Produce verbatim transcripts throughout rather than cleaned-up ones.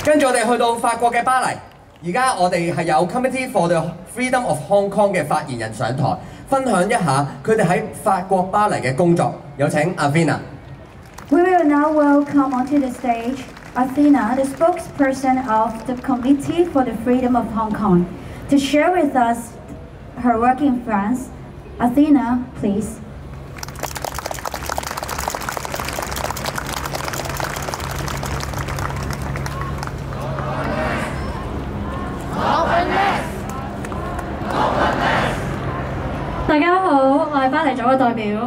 跟住我哋去到法國嘅巴黎，而家我哋係有 Committee for the Freedom of Hong Kong 嘅發言人上台，分享一下佢哋喺法國巴黎嘅工作。有請 Athena。We will now welcome onto the stage Athena, the spokesperson of the Committee for the Freedom of Hong Kong, to share with us her work in France. Athena, please. Openness. Openness. 大家好，我係巴黎組嘅代表。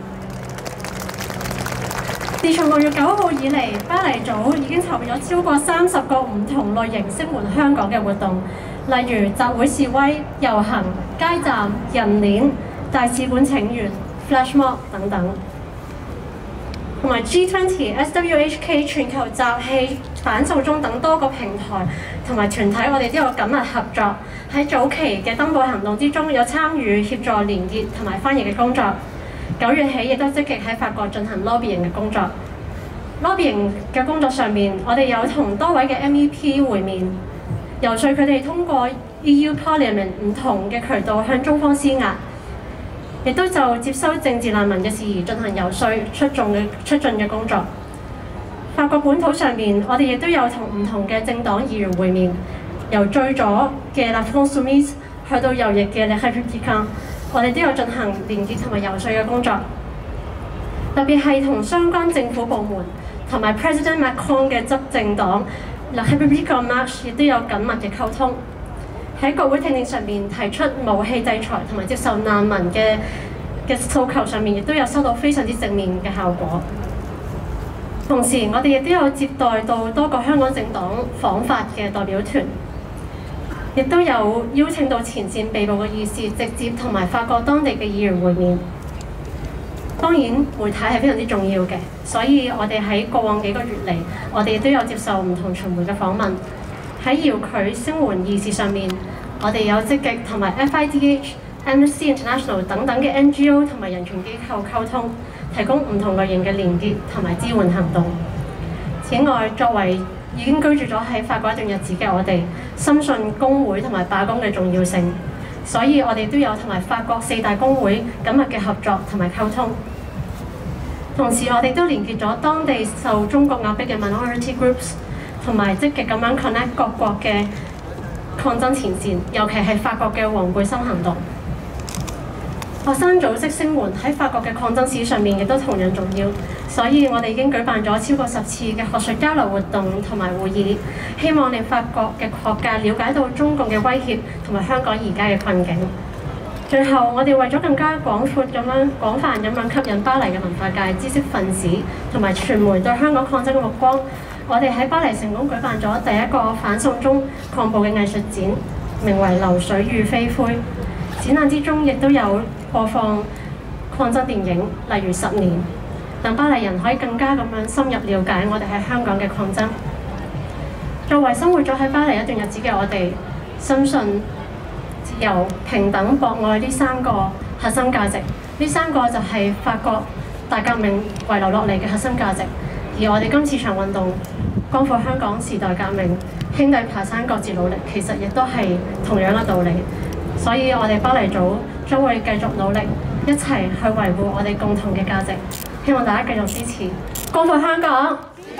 自從六月九號以嚟，巴黎組已經籌備咗超過三十個唔同類型聲援香港嘅活動，例如集會示威、遊行、街站、人鏈、大使館請願、flash mob 等等。同埋 G 二十、S W H K 全球集氣、反送中等多個平台同埋團體，我哋都有緊密合作。喺早期嘅登報行動之中，有參與協助連結同埋翻譯嘅工作。九月起亦都積極喺法國進行 lobbying 嘅工作。lobbying 嘅工作上面，我哋有同多位嘅 M E P 會面，遊說佢哋通過 E U Parliament 唔同嘅渠道向中方施壓，亦都就接收政治難民嘅事宜進行遊說出眾嘅出進嘅工作。法國本土上面，我哋亦都有同唔同嘅政黨議員會面，由最左嘅 La France Insoumise去到右翼嘅 Les Républicains。我哋都有進行連結同埋遊說嘅工作，特別係同相關政府部門同埋 President Macron 嘅執政黨 La République En Marche 亦都有緊密嘅溝通。喺國會聽證上面提出武器制裁同埋接受難民嘅嘅訴求上面，亦都有收到非常之正面嘅效果。同時，我哋亦都有接待到多個香港政黨訪法嘅代表團。亦都有邀請到前線被捕嘅義士直接同埋法國當地嘅議員會面。當然，媒體係非常之重要嘅，所以我哋喺過往幾個月嚟，我哋亦都有接受唔同傳媒嘅訪問。喺遙距聲援義士上面，我哋有積極同埋 F I D H、Amnesty International 等等嘅 N G O 同埋人權機構溝通，提供唔同類型嘅連結同埋支援行動。此外，作為已經居住咗喺法國一段日子嘅我哋，深信工會同埋罷工嘅重要性，所以我哋都有同埋法國四大工會緊密嘅合作同埋溝通。同時，我哋都連結咗當地受中國壓迫嘅 minority groups， 同埋積極咁樣 connect 各國嘅抗爭前線，尤其係法國嘅黃背心行動。學生組織聲援喺法國嘅抗爭史上面亦都同樣重要，所以我哋已經舉辦咗超過十次嘅學術交流活動同埋會議，希望令法國嘅學界了解到中共嘅威脅同埋香港而家嘅困境。最後，我哋為咗更加廣闊咁樣廣泛咁樣吸引巴黎嘅文化界知識分子同埋傳媒對香港抗爭嘅目光，我哋喺巴黎成功舉辦咗第一個反送中抗暴嘅藝術展，名為《流水與飛灰》。展覽之中亦都有播放抗爭電影，例如《十年》，讓巴黎人可以更加咁樣深入了解我哋喺香港嘅抗爭。作為生活咗喺巴黎一段日子嘅我哋，深信自由、平等、博愛呢三個核心價值，呢三個就係法國大革命遺留落嚟嘅核心價值。而我哋今次場運動，光復香港時代革命，兄弟爬山各自努力，其實亦都係同樣嘅道理。所以我哋巴黎組將會繼續努力，一齊去維護我哋共同嘅價值。希望大家繼續支持，光復香港！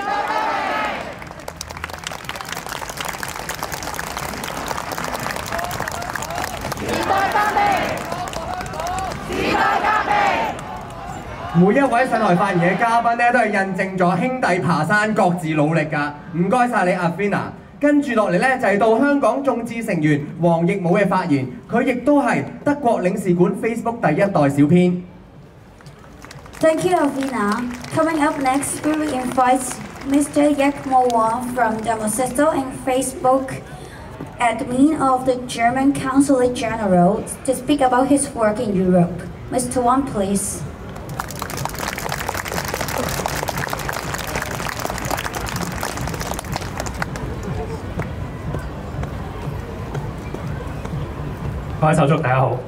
時代革命！時代革命！ 每一位上台發言嘅嘉賓咧，都係印證咗兄弟爬山各自努力㗎。唔該晒你 Athena。跟住落嚟咧，就係到香港眾志成員黃奕武嘅發言，佢亦都係德國領事館 Facebook 第一代小編。 Thank you, Athena. Coming up next, we will invite Mister Yak Mo from Demosesto and Facebook admin of the German Consulate General to speak about his work in Europe. Mister Wang, please. 各位手足大家好。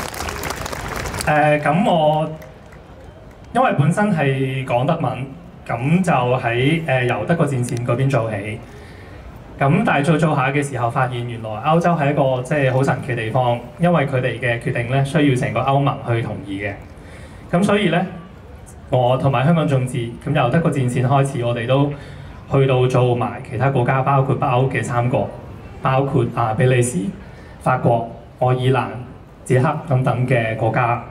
誒咁、呃、我因為本身係講德文， 咁就喺誒、呃、由德國戰線嗰邊做起。咁但係做做下嘅時候，發現原來歐洲係一個即係好神奇嘅地方，因為佢哋嘅決定咧需要成個歐盟去同意嘅。咁所以咧，我同埋香港眾志咁由德國戰線開始，我哋都去到做埋其他國家，包括北歐嘅三國，包括啊比利時、法國、愛爾蘭、捷克等等嘅國家。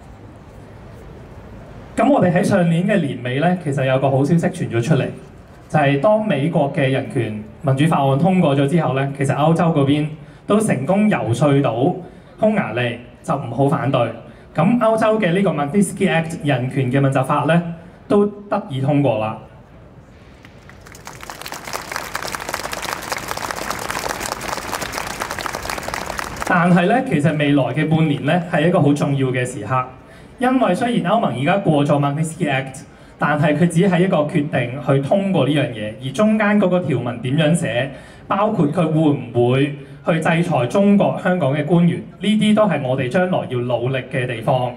咁我哋喺上年嘅年尾咧，其實有個好消息傳咗出嚟，就係、是、當美國嘅人權民主法案通過咗之後咧，其實歐洲嗰邊都成功遊說到匈牙利就唔好反對。咁歐洲嘅呢個 Magnitsky Act 人權嘅問責法咧，都得以通過啦。但係咧，其實未來嘅半年咧係一個好重要嘅時刻。因為雖然歐盟而家過咗 Magnitsky Act， 但係佢只係一個決定去通過呢樣嘢，而中間嗰個條文點樣寫，包括佢會唔會去制裁中國香港嘅官員，呢啲都係我哋將來要努力嘅地方。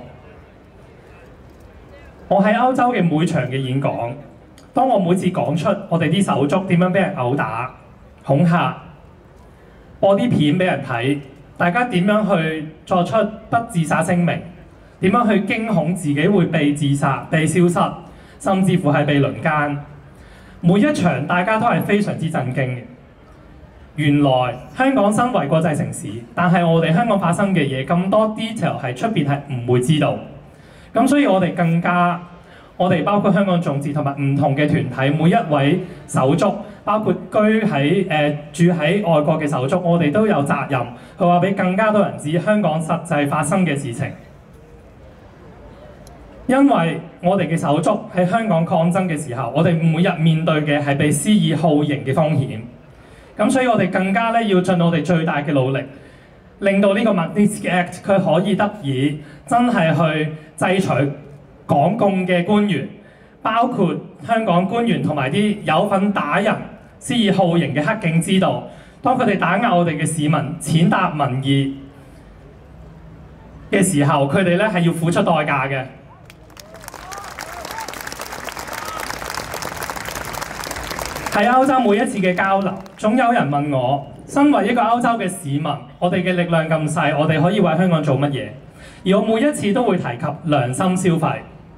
我喺歐洲嘅每場嘅演講，當我每次講出我哋啲手足點樣俾人毆打、恐嚇，播啲片俾人睇，大家點樣去作出不自殺聲明，點樣去驚恐自己會被自殺、被消失，甚至乎係被輪姦。每一場大家都係非常之震驚嘅。原來香港身為國際城市，但係我哋香港發生嘅嘢咁多 detail 係出邊係唔會知道。咁所以我哋更加，我哋包括香港眾志同埋唔同嘅團體，每一位手足，包括居喺誒、呃、住喺外國嘅手足，我哋都有責任去話俾更加多人知香港實際發生嘅事情。因為我哋嘅手足喺香港抗爭嘅時候，我哋每日面對嘅係被施以酷刑嘅風險。咁所以我哋更加咧要盡我哋最大嘅努力，令到呢個 Magnitsky Act 佢可以得以真係去制裁港共嘅官員，包括香港官員同埋啲有份打人、施以酷刑嘅黑警知道，當佢哋打壓我哋嘅市民、踐踏民意嘅時候，佢哋咧係要付出代價嘅。喺歐洲每一次嘅交流，總有人問我：身為一個歐洲嘅市民，我哋嘅力量咁細，我哋可以為香港做乜嘢？而我每一次都會提及良心消費。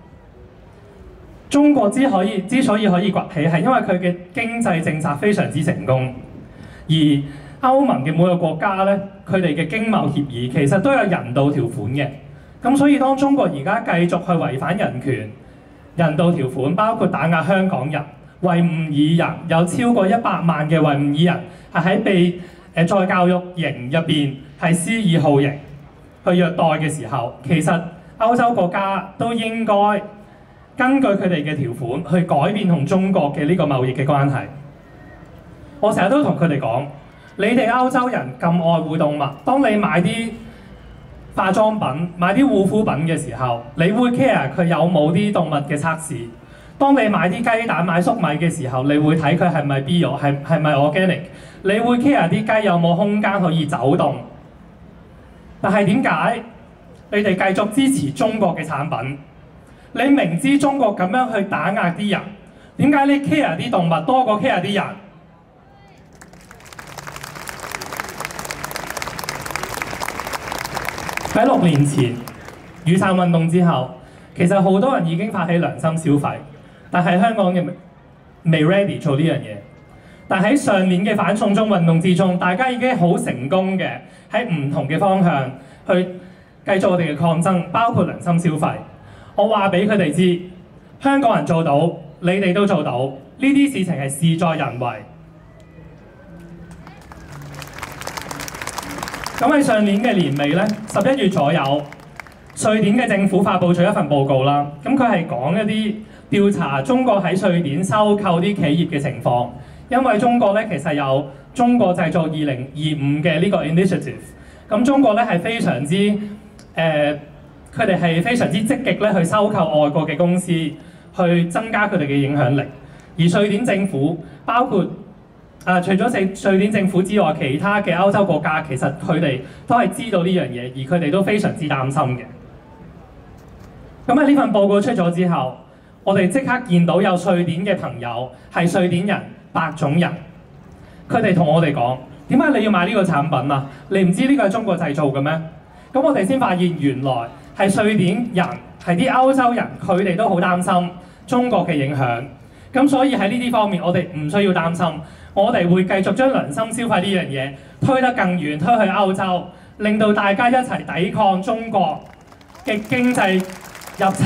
中國之可以之所以可以崛起，係因為佢嘅經濟政策非常之成功。而歐盟嘅每個國家咧，佢哋嘅經貿協議其實都有人道條款嘅。咁所以當中國而家繼續去違反人權、人道條款，包括打壓香港人。維吾爾人有超過一百萬嘅維吾爾人係喺被誒、呃、再教育營入邊係施以酷刑去虐待嘅時候，其實歐洲國家都應該根據佢哋嘅條款去改變同中國嘅呢個貿易嘅關係。我成日都同佢哋講，你哋歐洲人咁愛護動物，當你買啲化妝品、買啲護膚品嘅時候，你會 care 佢有冇啲動物嘅測試。當你買啲雞蛋、買粟米嘅時候，你會睇佢係咪 bio， 係係咪 organic， 你會 care 啲雞有冇空間可以走動。但係點解你哋繼續支持中國嘅產品？你明知中國咁樣去打壓啲人，點解你 care 啲動物多過 care 啲人？喺六年前雨傘運動之後，其實好多人已經發起良心消費。但係香港嘅未 ready 做呢樣嘢，但喺上年嘅反送中運動之中，大家已經好成功嘅喺唔同嘅方向去繼續我哋嘅抗爭，包括良心消費。我話俾佢哋知，香港人做到，你哋都做到，呢啲事情係事在人為。咁喺上年嘅年尾咧，十一月左右，瑞典嘅政府發布咗一份報告啦。咁佢係講一啲調查中國喺瑞典收購啲企業嘅情況，因為中國咧其實有中國製造二零二五嘅呢個 initiative， 咁中國咧係非常之誒，佢哋係非常之積極咧去收購外國嘅公司，去增加佢哋嘅影響力。而瑞典政府包括啊、呃，除咗瑞瑞典政府之外，其他嘅歐洲國家其實佢哋都係知道呢樣嘢，而佢哋都非常之擔心嘅。咁喺呢份報告出咗之後， 我哋即刻見到有瑞典嘅朋友係瑞典人、白種人，佢哋同我哋講：點解你要買呢個產品啊？你唔知呢個係中國製造嘅咩？咁我哋先發現原來係瑞典人係啲歐洲人，佢哋都好擔心中國嘅影響。咁所以喺呢啲方面，我哋唔需要擔心，我哋會繼續將良心消費呢樣嘢推得更遠，推去歐洲，令到大家一齊抵抗中國嘅經濟入侵。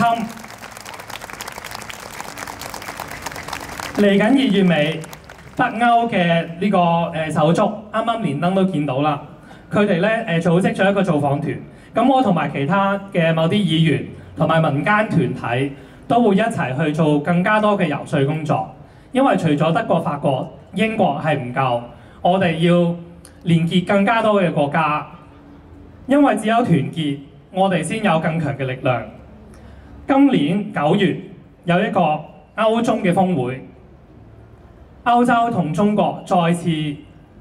嚟緊二月尾，北歐嘅呢個誒手足，啱啱連登都見到啦。佢哋咧誒組織咗一個造訪團，咁我同埋其他嘅某啲議員同埋民間團體都會一齊去做更加多嘅游說工作。因為除咗德國、法國、英國係唔夠，我哋要連結更加多嘅國家，因為只有團結，我哋先有更強嘅力量。今年九月有一個歐中嘅峰會，歐洲同中國再次去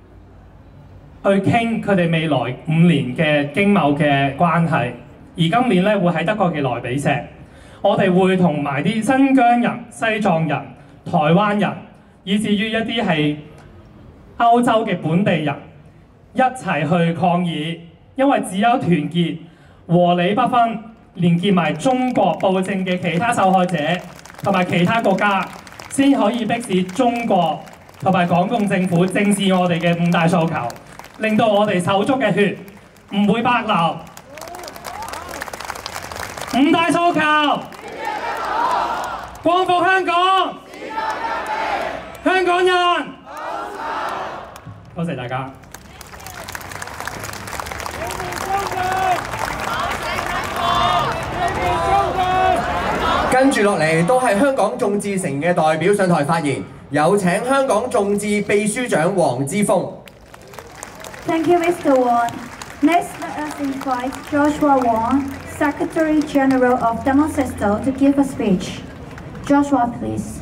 傾佢哋未來五年嘅經貿嘅關係，而今年咧會喺德國嘅萊比錫，我哋會同埋啲新疆人、西藏人、台灣人，以至於一啲係歐洲嘅本地人一齊去抗議，因為只有團結、和理不分，連結埋中國暴政嘅其他受害者同埋其他國家，先可以迫使中國同埋港共政府正視我哋嘅五大訴求，令到我哋手足嘅血唔會白流。五大訴求，光復香港，香港人，多謝大家。 跟住落嚟都係香港眾志成嘅代表上台發言，有請香港眾志秘書長黃之鋒。 Thank you, Mister Wong. Next, let us invite Joshua Wong, Secretary General of Demosisto, to give a speech. Joshua, please.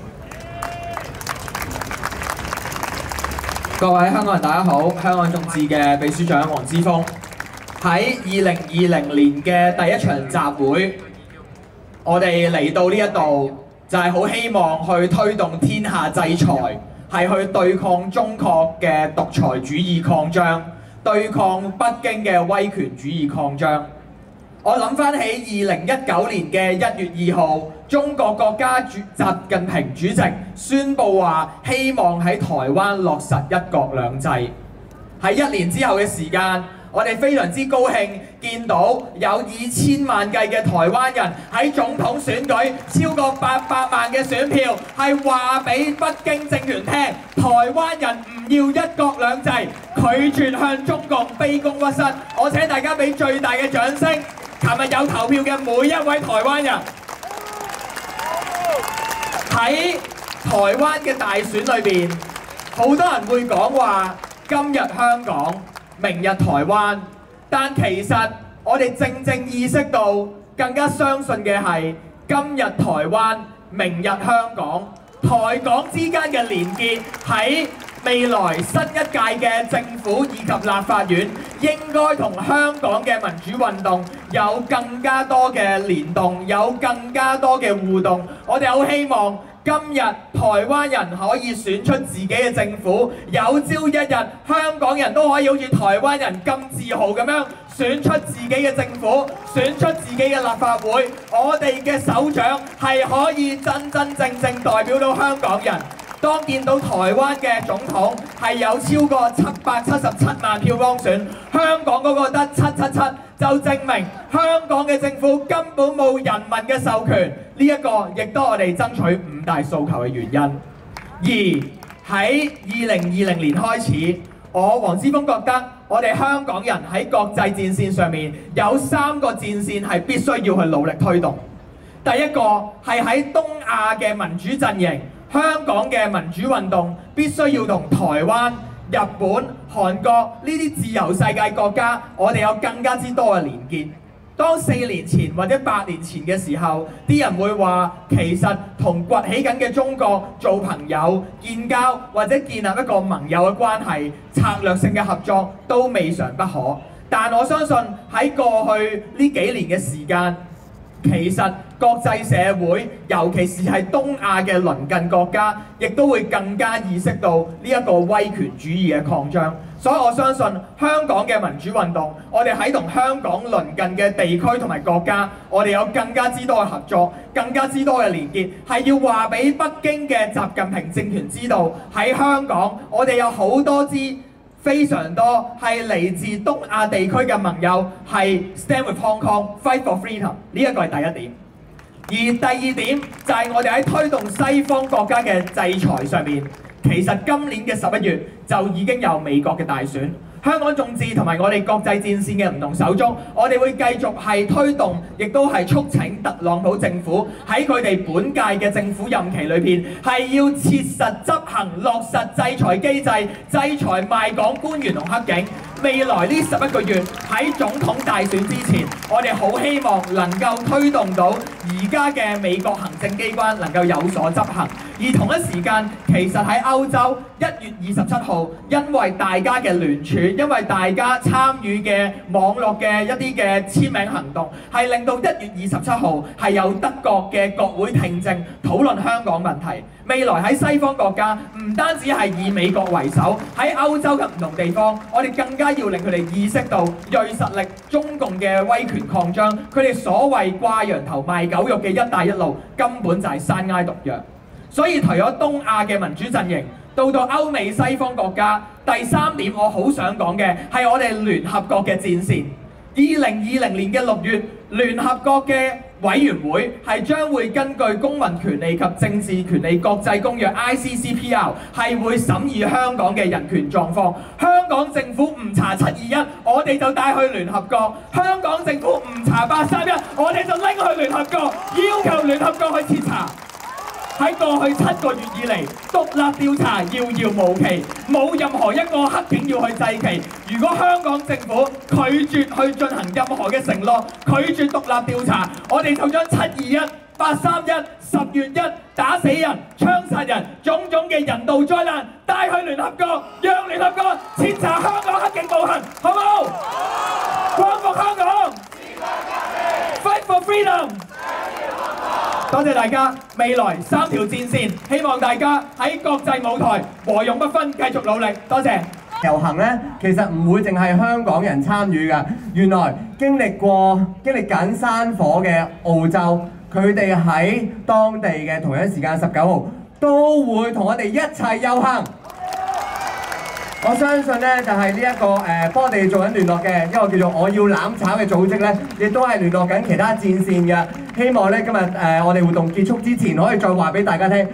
各位香港人大家好，香港眾志嘅秘書長黃之鋒。喺二零二零年嘅第一場集會，我哋嚟到呢一度就係好希望去推動天下制裁，係去對抗中國嘅獨裁主義擴張，對抗北京嘅威權主義擴張。我諗翻起二零一九年嘅一月二號，中國國家主習近平主席宣布話希望喺台灣落實一國兩制。喺一年之後嘅時間，我哋非常之高興見到有以千萬計嘅台灣人喺總統選舉超過八百萬嘅選票，係話俾北京政權聽，台灣人唔要一國兩制，拒絕向中共卑躬屈膝。我請大家俾最大嘅掌聲！琴日有投票嘅每一位台灣人，喺台灣嘅大選裏邊，好多人會講話今日香港，明日台灣，但其實我哋正正意識到，更加相信嘅係今日台灣，明日香港，台港之間嘅連結喺未來新一屆嘅政府以及立法院，應該同香港嘅民主運動有更加多嘅聯動，有更加多嘅互動。我哋好希望今日台灣人可以選出自己嘅政府，有朝一日香港人都可以好似台灣人咁自豪咁樣選出自己嘅政府，選出自己嘅立法會。我哋嘅首長係可以真真正正代表到香港人。當見到台灣嘅總統係有超過七百七十七萬票當選，香港嗰個得七七七，就證明香港嘅政府根本冇人民嘅授權。呢一個亦都係我哋爭取五大訴求嘅原因。而喺二零二零年開始，我黃之鋒覺得我哋香港人喺國際戰線上面有三個戰線係必須要去努力推動。第一個係喺東亞嘅民主陣營。香港嘅民主運動必須要同台灣、日本、韓國呢啲自由世界國家，我哋有更加之多嘅連結。當四年前或者八年前嘅時候，啲人會話其實同崛起緊嘅中國做朋友、建交或者建立一個盟友嘅關係，策略性嘅合作都未嘗不可。但我相信喺過去呢幾年嘅時間， 其實國際社會，尤其是係東亞嘅鄰近國家，亦都會更加意識到呢一個威權主義嘅擴張。所以我相信香港嘅民主運動，我哋喺同香港鄰近嘅地區同埋國家，我哋有更加之多嘅合作，更加之多嘅連結，係要話俾北京嘅習近平政權知道，喺香港我哋有好多支非常多係嚟自東亞地區嘅盟友，係 Stand with Hong Kong、Fight for Freedom， 呢一個係第一點。而第二點就係我哋喺推動西方國家嘅制裁上面。其實今年嘅十一月就已經有美國嘅大選，香港眾志同埋我哋國際戰線嘅唔同手足，我哋會繼續係推動，亦都係促請特朗普政府喺佢哋本屆嘅政府任期裏邊，係要切實執行落實制裁機制，制裁賣港官員同黑警。未來呢十一個月喺總統大選之前，我哋好希望能夠推動到而家嘅美國行政機關能夠有所執行。而同一時間，其實喺歐洲一月二十七號，因為大家嘅聯署，因為大家參與嘅網絡嘅一啲嘅簽名行動，係令到一月二十七號係有德國嘅國會聽證討論香港問題。未來喺西方國家，唔單止係以美國為首，喺歐洲嘅唔同地方，我哋更加要令佢哋意識到銳實力中共嘅威權擴張，佢哋所謂掛羊頭賣狗肉嘅一帶一路根本就係山埃毒藥。所以除咗東亞嘅民主陣營，到到歐美西方國家，第三點我好想講嘅係我哋聯合國嘅戰線。二零二零年嘅六月，聯合國嘅委員會係將會根據《公民權利及政治權利國際公約》I C C P R 係會審議香港嘅人權狀況。香港政府唔查七二一，我哋就帶去聯合國；香港政府唔查八三一，我哋就拎去聯合國，要求聯合國去徹查。喺過去七個月以嚟，獨立調查遙遙無期，冇任何一個黑警要去祭旗。如果香港政府拒絕去進行任何嘅承諾，拒絕獨立調查，我哋就將七二一、八三一、十月一打死人、槍殺人種種嘅人道災難帶去聯合國，讓聯合國徹查香港黑警暴行，好唔好？光復香港 ，Fight for freedom！多謝大家，未來三條戰線，希望大家喺國際舞台和勇不分，繼續努力。多謝。 遊行咧，其實唔會淨係香港人參與㗎。原來經歷過經歷緊山火嘅澳洲，佢哋喺當地嘅同一時間十九號都會同我哋一齊遊行。我相信咧，就係呢一個誒幫我哋做緊聯絡嘅一個叫做我要攬炒嘅組織咧，亦都係聯絡緊其他戰線嘅。希望咧今日誒、呃、我哋活動結束之前，可以再話俾大家聽。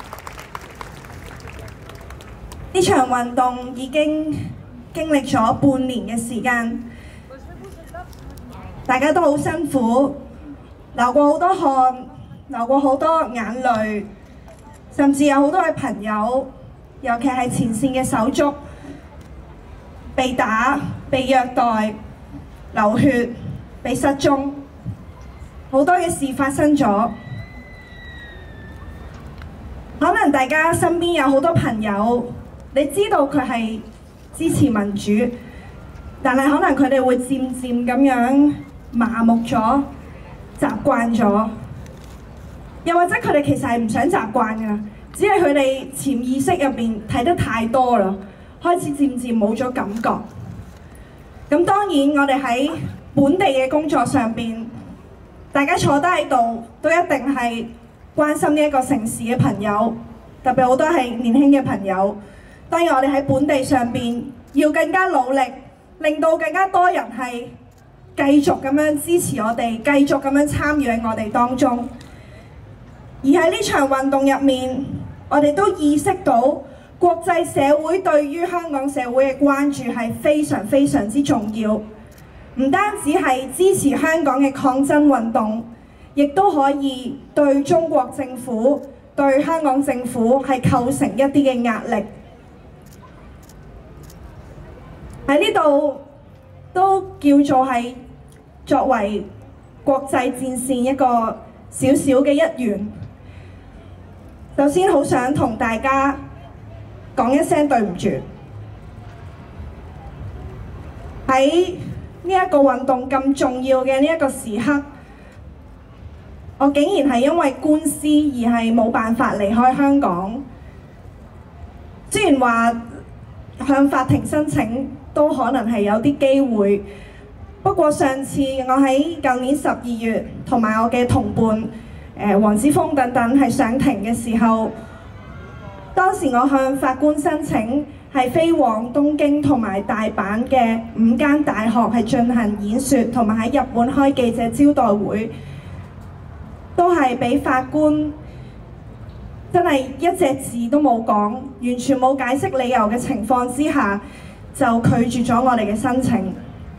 呢場運動已經經歷咗半年嘅時間，大家都好辛苦，流過好多汗，流過好多眼淚，甚至有好多嘅朋友，尤其係前線嘅手足，被打、被虐待、流血、被失蹤，好多嘅事發生咗。可能大家身邊有好多朋友，你知道佢係支持民主，但係可能佢哋會漸漸咁樣麻木咗、習慣咗，又或者佢哋其實係唔想習慣㗎，只係佢哋潛意識入邊睇得太多啦，開始漸漸冇咗感覺。咁當然我哋喺本地嘅工作上邊，大家坐低喺度都一定係關心呢一個城市嘅朋友，特別好多係年輕嘅朋友。當然我哋喺本地上邊要更加努力，令到更加多人係繼續咁樣支持我哋，繼續咁樣參與喺我哋當中。而喺呢場運動入面，我哋都意識到國際社會對於香港社會嘅關注係非常非常之重要，唔單止係支持香港嘅抗爭運動，亦都可以對中國政府、對香港政府係構成一啲嘅壓力。喺呢度都叫做係作為國際戰線一個小小嘅一員。首先好想同大家講一聲對唔住，喺呢一個運動咁重要嘅呢一個時刻， 我竟然係因為官司而係冇辦法離開香港。雖然話向法庭申請都可能係有啲機會，不過上次我喺舊年十二月同埋我嘅同伴誒黃之鋒等等係上庭嘅時候，當時我向法官申請係飛往東京同埋大阪嘅五間大學係進行演說，同埋喺日本開記者招待會，都係俾法官真係一隻字都冇講，完全冇解釋理由嘅情況之下，就拒絕咗我哋嘅申請。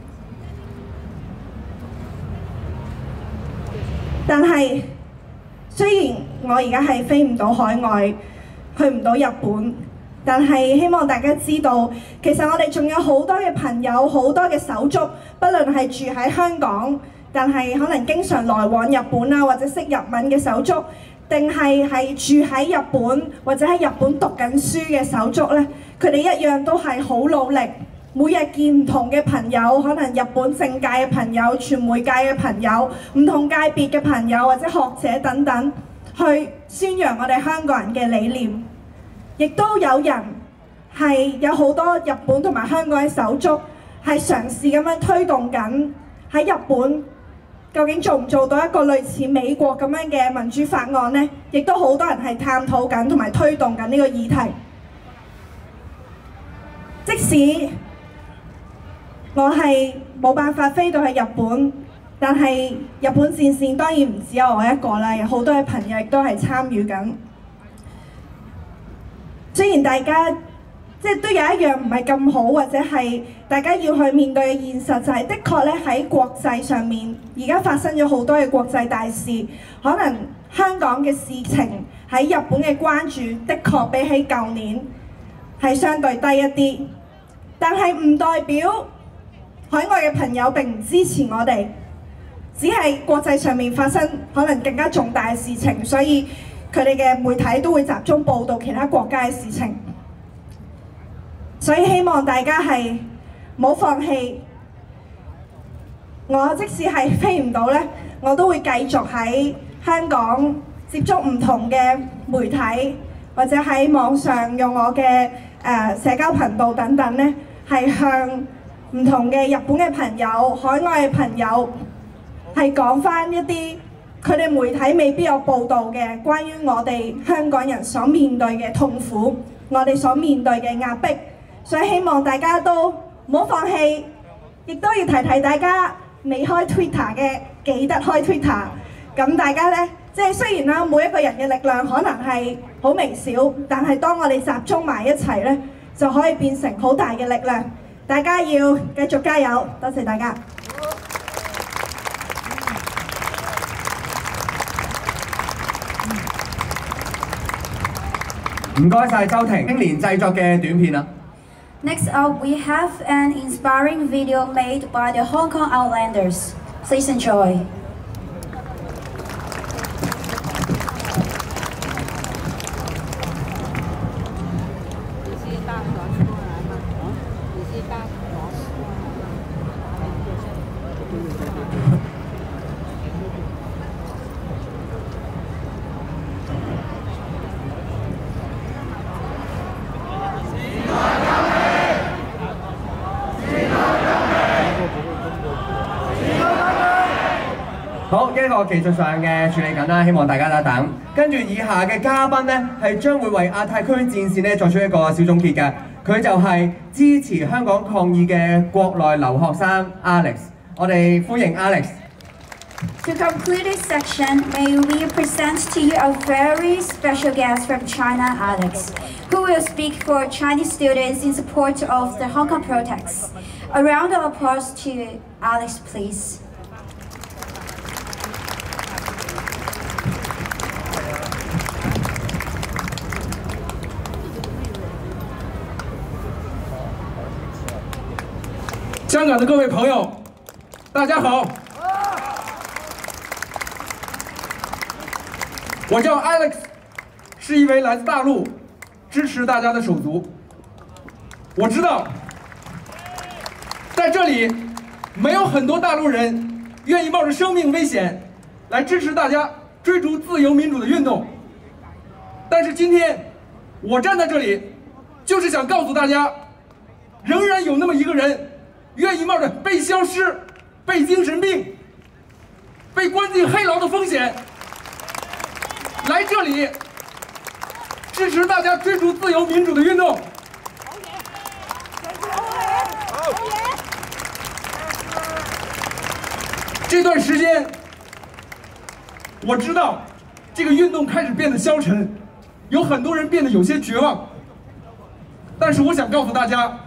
但係雖然我而家係飛唔到海外，去唔到日本，但係希望大家知道，其實我哋仲有好多嘅朋友，好多嘅手足，不論係住喺香港，但係可能經常來往日本啊，或者識日文嘅手足，定係係住喺日本或者喺日本讀緊書嘅手足呢，佢哋一樣都係好努力，每日見唔同嘅朋友，可能日本政界嘅朋友、傳媒界嘅朋友、唔同界別嘅朋友或者學者等等，去宣揚我哋香港人嘅理念。亦都有人係有好多日本同埋香港嘅手足係嘗試咁樣推動緊喺日本究竟做唔做到一個類似美國咁樣嘅民主法案呢？亦都好多人係探討緊同埋推動緊呢個議題。即使我係冇辦法飛到去日本，但係日本戰線當然唔只有我一個啦，有好多嘅朋友亦都係參與緊。雖然大家即係都有一樣唔係咁好，或者係大家要去面對嘅現實，就係的確咧喺國際上面，而家發生咗好多嘅國際大事，可能香港嘅事情喺日本嘅關注，的確比起舊年係相對低一啲。但係唔代表海外嘅朋友並唔支持我哋，只係國際上面發生可能更加重大嘅事情，所以佢哋嘅媒體都會集中報導其他國家嘅事情，所以希望大家係唔好放棄。我即使係飛唔到呢，我都會繼續喺香港接觸唔同嘅媒體，或者喺網上用我嘅誒、呃、社交頻道等等呢，係向唔同嘅日本嘅朋友、海外嘅朋友係講返一啲佢哋媒體未必有報導嘅關於我哋香港人所面對嘅痛苦，我哋所面對嘅壓迫，所以希望大家都唔好放棄，亦都要提提大家未開 Twitter 嘅記得開 Twitter。咁大家呢，即係雖然啦，每一個人嘅力量可能係好微小，但係當我哋集中埋一齊呢，就可以變成好大嘅力量。大家要繼續加油，多謝大家。 唔該晒周庭青年製作嘅短片啦。 Next up, we have an inspiring video made by the Hong Kong Outlanders. Please enjoy. 好，呢一個技術上嘅處理緊啦，希望大家等一等。跟住以下嘅嘉賓呢，係將會為亞太區戰線呢作出一個小總結嘅。佢就係支持香港抗議嘅國內留學生 Alex。我哋歡迎 Alex。 To complete this section, may we present to you a very special guest from China, Alex, who will speak for Chinese students in support of the Hong Kong protests. A round of applause to Alex, please. 香港的各位朋友，大家好，我叫 Alex， 是一位来自大陆支持大家的手足。我知道，在这里没有很多大陆人愿意冒着生命危险来支持大家追逐自由民主的运动。但是今天我站在这里，就是想告诉大家，仍然有那么一个人，愿意冒着被消失、被精神病、被关进黑牢的风险，来这里支持大家追逐自由民主的运动。这段时间，我知道这个运动开始变得消沉，有很多人变得有些绝望。但是我想告诉大家，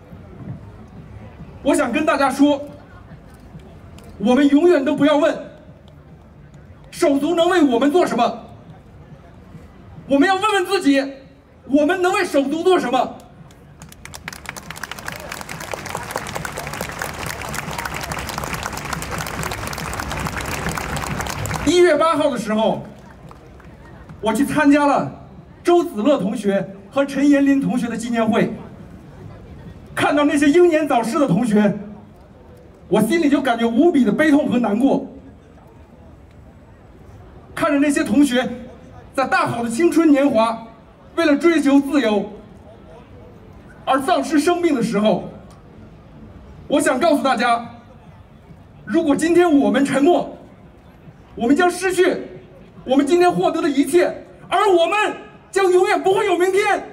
我想跟大家说，我们永远都不要问手足能为我们做什么，我们要问问自己，我们能为手足做什么。一月八号的时候，我去参加了周子乐同学和陈延林同学的纪念会，看到那些英年早逝的同学，我心里就感觉无比的悲痛和难过。看着那些同学在大好的青春年华，为了追求自由而丧失生命的时候，我想告诉大家，如果今天我们沉默，我们将失去我们今天获得的一切，而我们将永远不会有明天。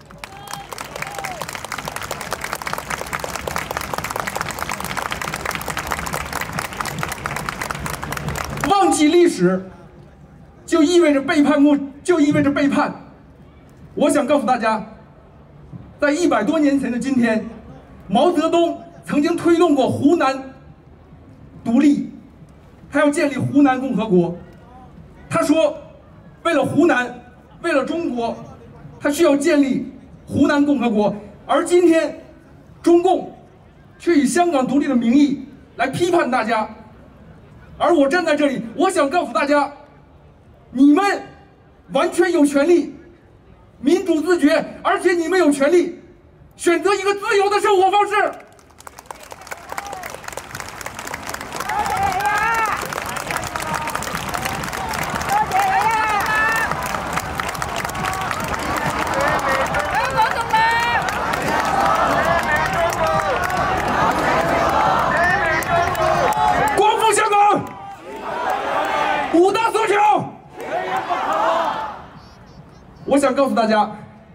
忘记历史，就意味着背叛过，就意味着背叛。我想告诉大家，在一百多年前的今天，毛泽东曾经推动过湖南独立，他要建立湖南共和国。他说，为了湖南，为了中国，他需要建立湖南共和国。而今天，中共却以香港独立的名义来批判大家。而我站在这里，我想告诉大家，你们完全有权利民主自觉，而且你们有权利选择一个自由的生活方式。我想告诉大家，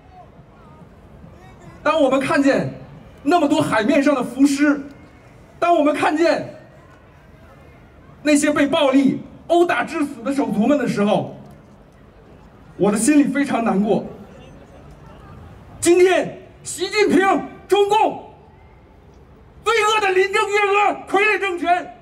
当我们看见那么多海面上的浮尸，当我们看见那些被暴力殴打致死的手足们的时候，我的心里非常难过。今天，习近平、中共、罪恶的林郑月娥傀儡政权，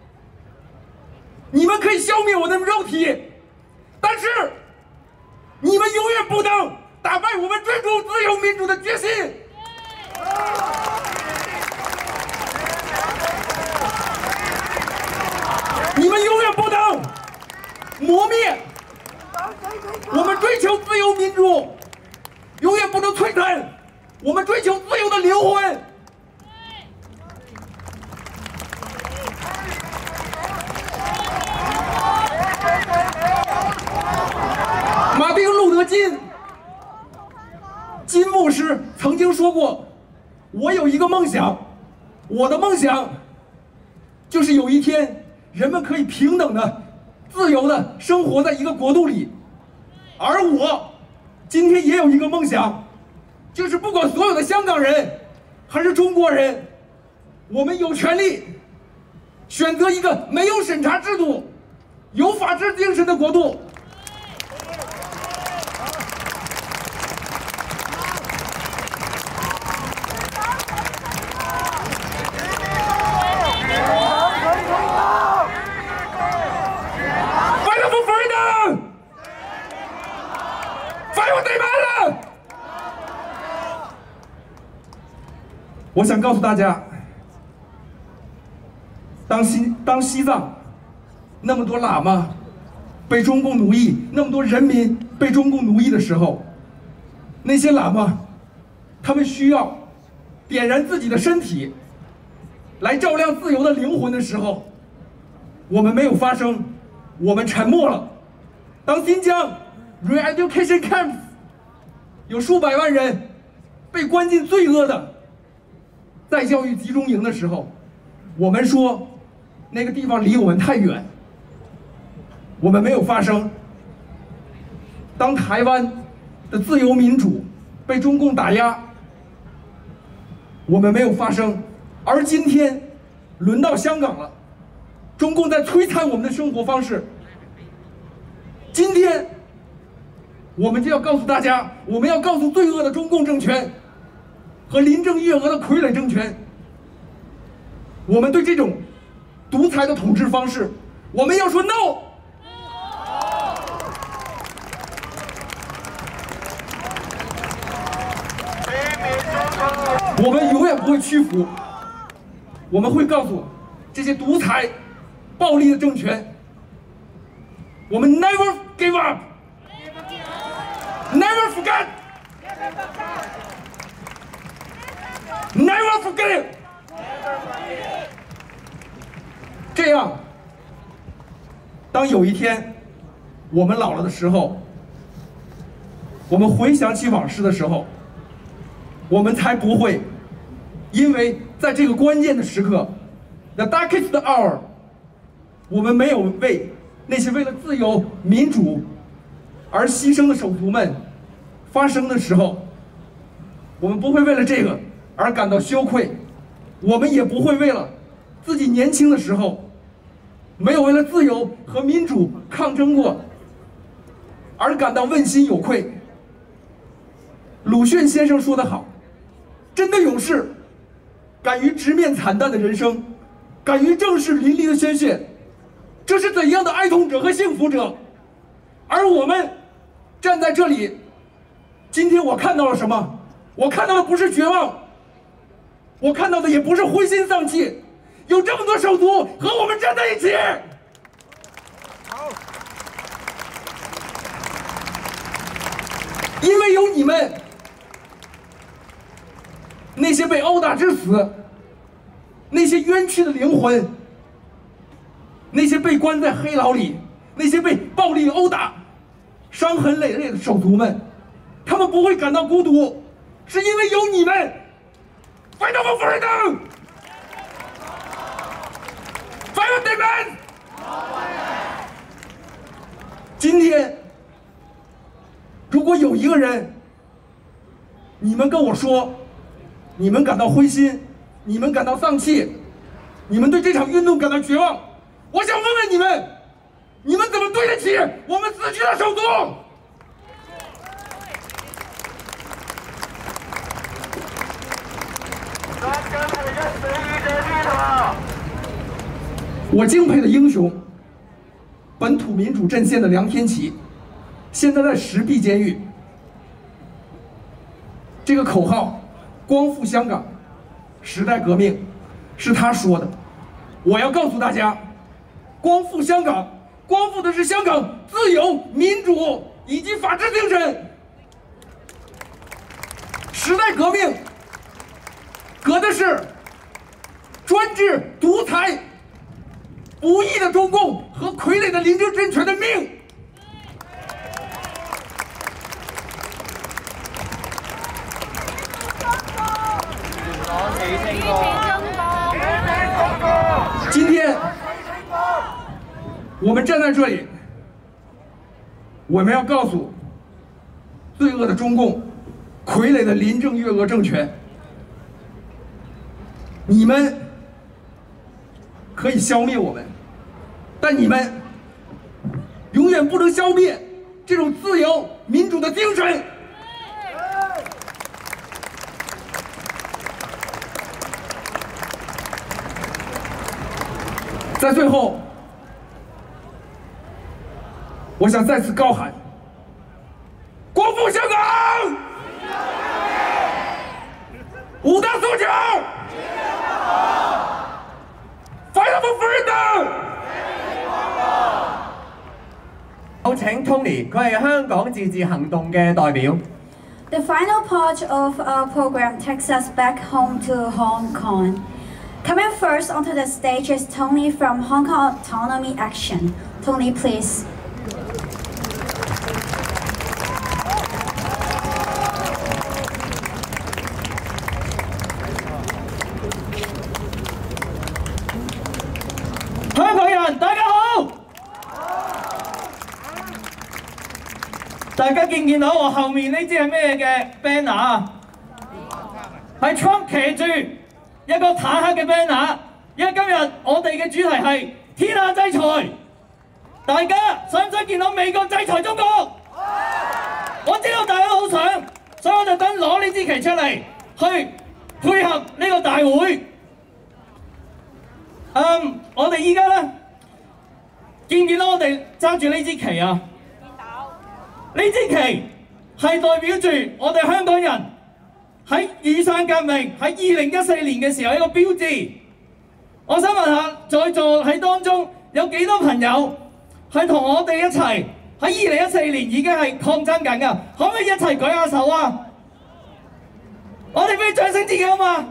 你们可以消灭我的肉体，但是你们永远不能打败我们追逐自由民主的决心。你们永远不能磨灭我们追求自由民主，永远不能摧残我们追求自由的灵魂。马丁·路德·金金牧师曾经说过，我有一个梦想，我的梦想就是有一天人们可以平等的、自由的生活在一个国度里。而我今天也有一个梦想，就是不管所有的香港人还是中国人，我们有权利选择一个没有审查制度、有法治精神的国度。我想告诉大家，当西当西藏那么多喇嘛被中共奴役，那么多人民被中共奴役的时候，那些喇嘛他们需要点燃自己的身体来照亮自由的灵魂的时候，我们没有发声，我们沉默了， 当新疆 re-education camps 有数百万人被关进罪恶的再教育集中营的时候，我们说那个地方离我们太远，我们没有发声。当台湾的自由民主被中共打压，我们没有发声。而今天轮到香港了，中共在摧残我们的生活方式。今天我们就要告诉大家，我们要告诉罪恶的中共政权和林郑月娥的傀儡政权，我们对这种独裁的统治方式，我们要说 no。我们永远不会屈服，我们会告诉这些独裁、暴力的政权，我们 never give up，never forget，never forget。这样，当有一天我们老了的时候，我们回想起往事的时候，我们才不会因为在这个关键的时刻 ，the darkest hour， 我们没有为那些为了自由民主而牺牲的手足们发声的时候，我们不会为了这个而感到羞愧，我们也不会为了自己年轻的时候没有为了自由和民主抗争过而感到问心有愧。鲁迅先生说得好，真的勇士敢于直面惨淡的人生，敢于正视淋漓的鲜血，这是怎样的哀痛者和幸福者。而我们站在这里，今天我看到了什么？我看到的不是绝望，我看到的也不是灰心丧气，有这么多手足和我们站在一起。好，因为有你们，那些被殴打致死，那些冤屈的灵魂，那些被关在黑牢里，那些被暴力殴打、伤痕累累的手足们，他们不会感到孤独，是因为有你们。Fight for freedom! Fight for demand! 今天，如果有一个人，你们跟我说，你们感到灰心，你们感到丧气，你们对这场运动感到绝望，我想问问你们，你们怎么对得起我们死去的手足？我敬佩的英雄，本土民主阵线的梁天琦，现在在石壁监狱。这个口号“光复香港，时代革命”是他说的。我要告诉大家，光复香港，光复的是香港自由、民主以及法治精神。时代革命革的是专制、独裁、不义的中共和傀儡的林郑政权的命。今天我们站在这里，我们要告诉罪恶的中共、傀儡的林郑月娥政权，你们可以消灭我们，但你们永远不能消灭这种自由民主的精神。在最后，我想再次高喊：光复香港！五大诉求！ Fight for freedom！ 有請 Tony， 佢係香港自治行動嘅代表。 The final part of our program takes us back home to Hong Kong. Coming first onto the stage is Tony from Hong Kong Autonomy Action. Tony, please. 大家見唔見到我後面呢支係咩嘅 banner 啊？係 Trump 騎住一個坦克嘅 banner， 因為今日我哋嘅主題係天下制裁。大家想唔想見到美國制裁中國？我知道大家都好想，所以我就等攞呢支旗出嚟，去配合呢個大會。嗯，我哋依家咧見唔見到我哋揸住呢支旗啊？呢支旗係代表住我哋香港人喺雨傘革命喺二零一四年嘅時候一個標誌。我想問下，在座喺當中有幾多朋友係同我哋一齊喺二零一四年已經係抗爭緊㗎？可唔可以一齊舉下手啊？我哋俾掌聲自己好嘛？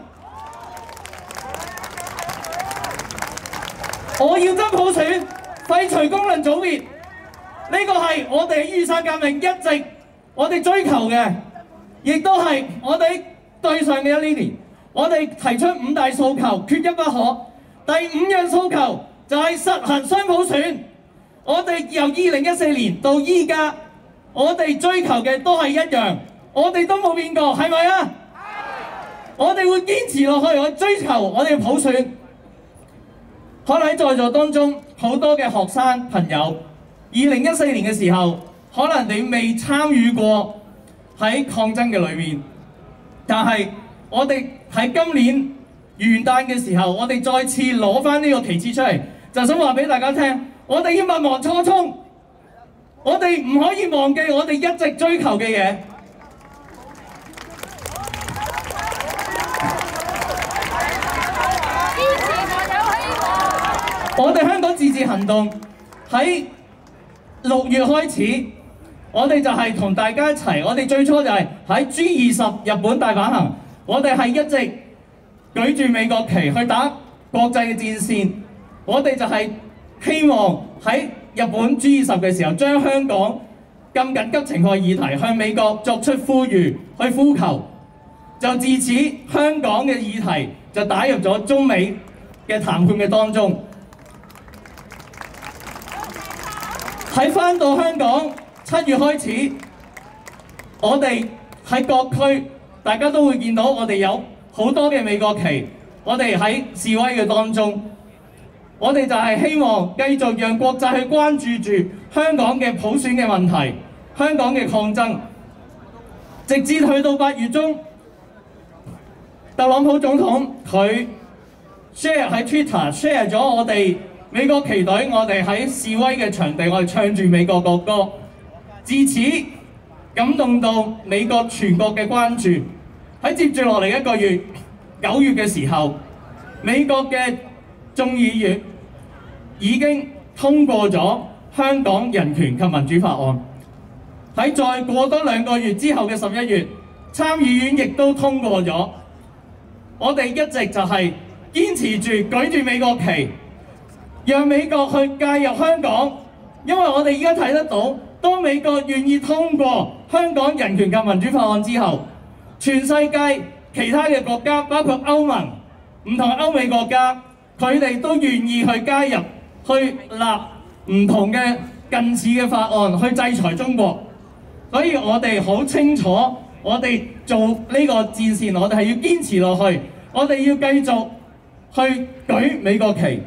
我要真普選，廢除功能組別，呢個係我哋雨傘革命一直我哋追求嘅，亦都係我哋對上嘅一年，我哋提出五大訴求，缺一不可。第五樣訴求就係實行雙普選。我哋由二零一四年到依家，我哋追求嘅都係一樣，我哋都冇變過，係咪啊？我哋會堅持落去，我追求我哋嘅普選。可能喺在座當中好多嘅學生朋友，二零一四年嘅時候，可能你未參與過喺抗爭嘅裏面，但係我哋喺今年元旦嘅時候，我哋再次攞翻呢個旗幟出嚟，就想話俾大家聽，我哋要勿忘初衷，我哋唔可以忘記我哋一直追求嘅嘢。我哋香港自治行動喺六月開始，我哋就係同大家一齊。我哋最初就係喺 G 二十日本大阪行，我哋係一直舉住美國旗去打國際嘅戰線。我哋就係希望喺日本 G 二十嘅時候，將香港咁緊急情況議題向美國作出呼籲，去呼求。就自此，香港嘅議題就打入咗中美嘅談判嘅當中。喺返到香港七月開始，我哋喺各區，大家都會見到我哋有好多嘅美國旗，我哋喺示威嘅當中，我哋就係希望繼續讓國際去關注住香港嘅普選嘅問題，香港嘅抗爭，直至去到八月中，特朗普總統佢 share 喺 Twitter share 咗我哋美國旗隊，我哋喺示威嘅場地，我哋唱住美國國歌，自此感動到美國全國嘅關注。喺接住落嚟一個月，九月嘅時候，美國嘅眾議院已經通過咗香港人權及民主法案。喺再過多兩個月之後嘅十一月，參議院亦都通過咗。我哋一直就係堅持住舉住美國旗，讓美國去介入香港，因為我哋而家睇得到，當美國願意通過香港人權及民主法案之後，全世界其他嘅國家，包括歐盟、唔同歐美國家，佢哋都願意去加入，去立唔同嘅近似嘅法案，去制裁中國。所以我哋好清楚，我哋做呢個戰線，我哋係要堅持落去，我哋要繼續去舉美國旗。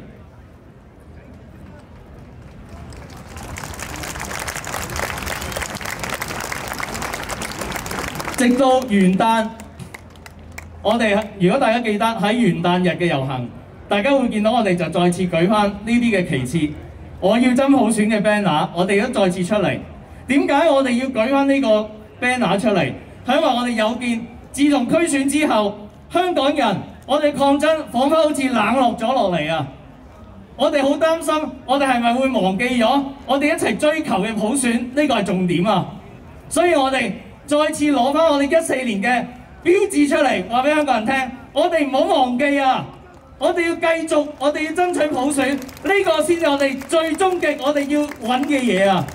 直到元旦，我哋如果大家記得喺元旦日嘅遊行，大家會見到我哋就再次舉翻呢啲嘅旗幟，我要真普選嘅 banner， 我哋都再次出嚟。點解我哋要舉翻呢個 banner 出嚟？係因為我哋有見，自從區選之後，香港人我哋抗爭彷彿好似冷落咗落嚟啊！我哋好擔心，我哋係咪會忘記咗我哋一齊追求嘅普選？呢個係重點啊！所以我哋再次攞翻我哋一四年嘅標誌出嚟，話俾香港人聽，我哋唔好忘記啊！我哋要繼續，我哋要爭取普選，呢個先至我哋最終極我哋要揾嘅嘢啊！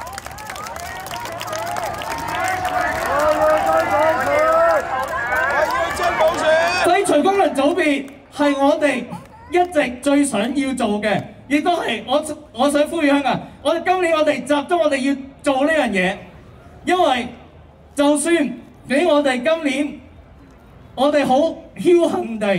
廢除功能組別係我哋一直最想要做嘅，亦都係我我想呼籲香港人，我哋今年我哋集中我哋要做呢樣嘢。 因為就算俾我哋今年我哋好僥倖地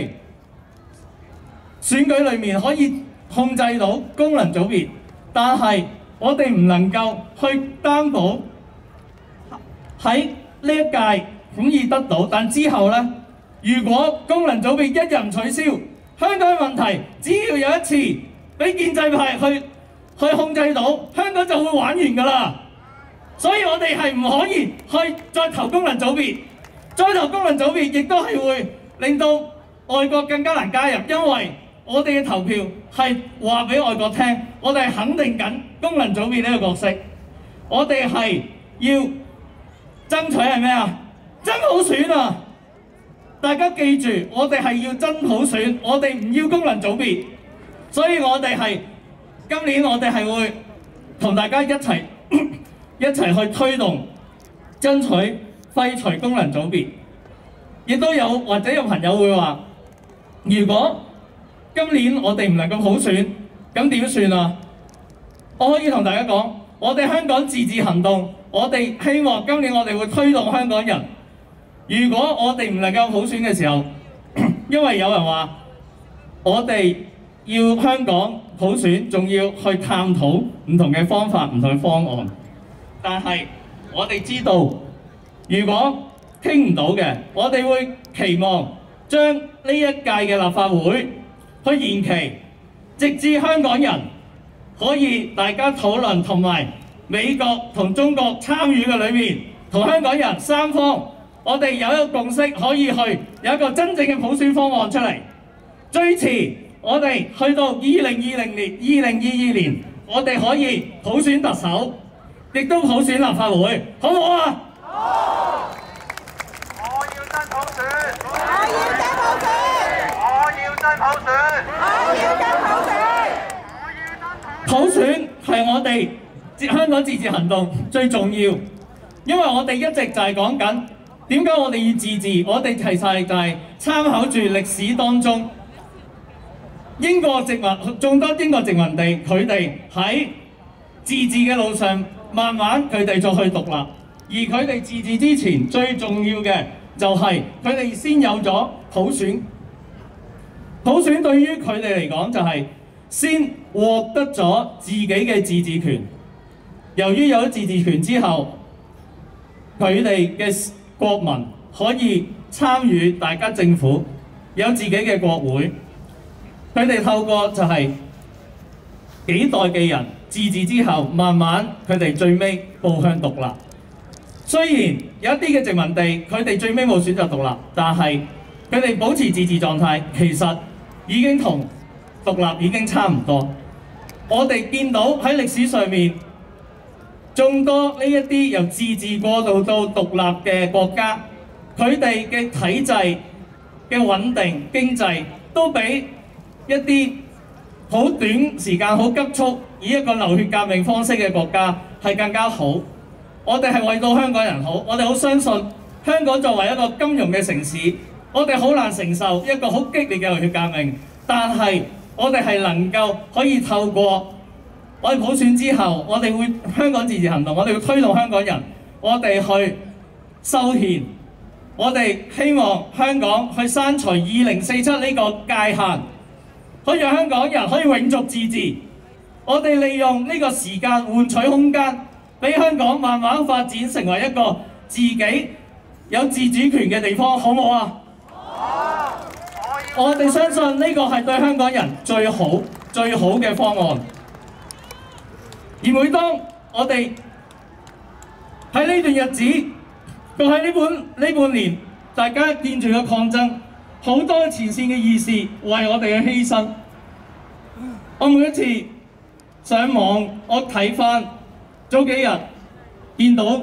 選舉裏面可以控制到功能組別，但係我哋唔能夠去擔保喺呢一屆可以得到，但之後呢，如果功能組別一日唔取消，香港嘅問題只要有一次俾建制派去去控制到，香港就會玩完㗎啦。所以我哋係唔可以去再投功能組別，再投功能組別亦都係會令到外國更加難加入，因為我哋嘅投票係話俾外國聽，我哋係肯定緊功能組別呢個角色，我哋係要爭取係咩啊？真普選啊！大家記住，我哋係要真普選，我哋唔要功能組別，所以我哋係今年我哋係會同大家一齊一齊去推動爭取廢除功能組別，亦都有或者有朋友會話，如果今年我哋唔能夠普選，咁點算啊？我可以同大家講，我哋香港自治行動，我哋希望今年我哋會推動香港人。如果我哋唔能夠普選嘅時候，因為有人話我哋要香港普選，仲要去探討唔同嘅方法、唔同嘅方案。但係我哋知道，如果傾唔到嘅，我哋會期望將呢一屆嘅立法會去延期，直至香港人可以大家討論，同埋美國同中國參與嘅裏面，同香港人三方，我哋有一個共識，可以去有一個真正嘅普選方案出嚟。最遲我哋去到二零二零年、二零二二年，我哋可以普選特首，亦都普選立法會，好唔好啊？好！ 我要真普選，我要真普選，我要真普選，我要真普選，我要真普選。 普選係我哋香港自治行動最重要，因為我哋一直就係講緊點解我哋要自治，我哋其實就係參考住歷史當中英國殖民眾多英國殖民地，佢哋喺自治嘅路上，慢慢佢哋再去獨立，而佢哋自治之前最重要嘅就係佢哋先有咗普選。普選對於佢哋嚟講就係先獲得咗自己嘅自治權。由於有咗自治權之後，佢哋嘅國民可以參與大家政府，有自己嘅國會。佢哋透過就係幾代嘅人自治之後，慢慢佢哋最尾步向獨立。雖然有一啲嘅殖民地，佢哋最尾冇選擇獨立，但係佢哋保持自治狀態，其實已經同獨立已經差唔多。我哋見到喺歷史上面，眾多呢一啲由自治過渡到獨立嘅國家，佢哋嘅體制嘅穩定經濟都比一啲好短時間好急速以一個流血革命方式嘅國家係更加好。我哋係為到香港人好，我哋好相信香港作為一個金融嘅城市，我哋好難承受一個好激烈嘅流血革命，但係我哋係能夠可以透過我哋普選之後，我哋會香港自治行動，我哋會推動香港人，我哋去修憲，我哋希望香港去刪除二零四七呢個界限，可以讓香港人可以永續自治。我哋利用呢個時間換取空間，俾香港慢慢發展成為一個自己有自主權嘅地方，好唔好啊？好！我哋相信呢個係對香港人最好最好嘅方案。而每當我哋喺呢段日子，過喺呢半呢半年，大家見住嘅抗爭，好多前線嘅義士為我哋嘅犧牲。我每一次上網，我睇返早幾日見到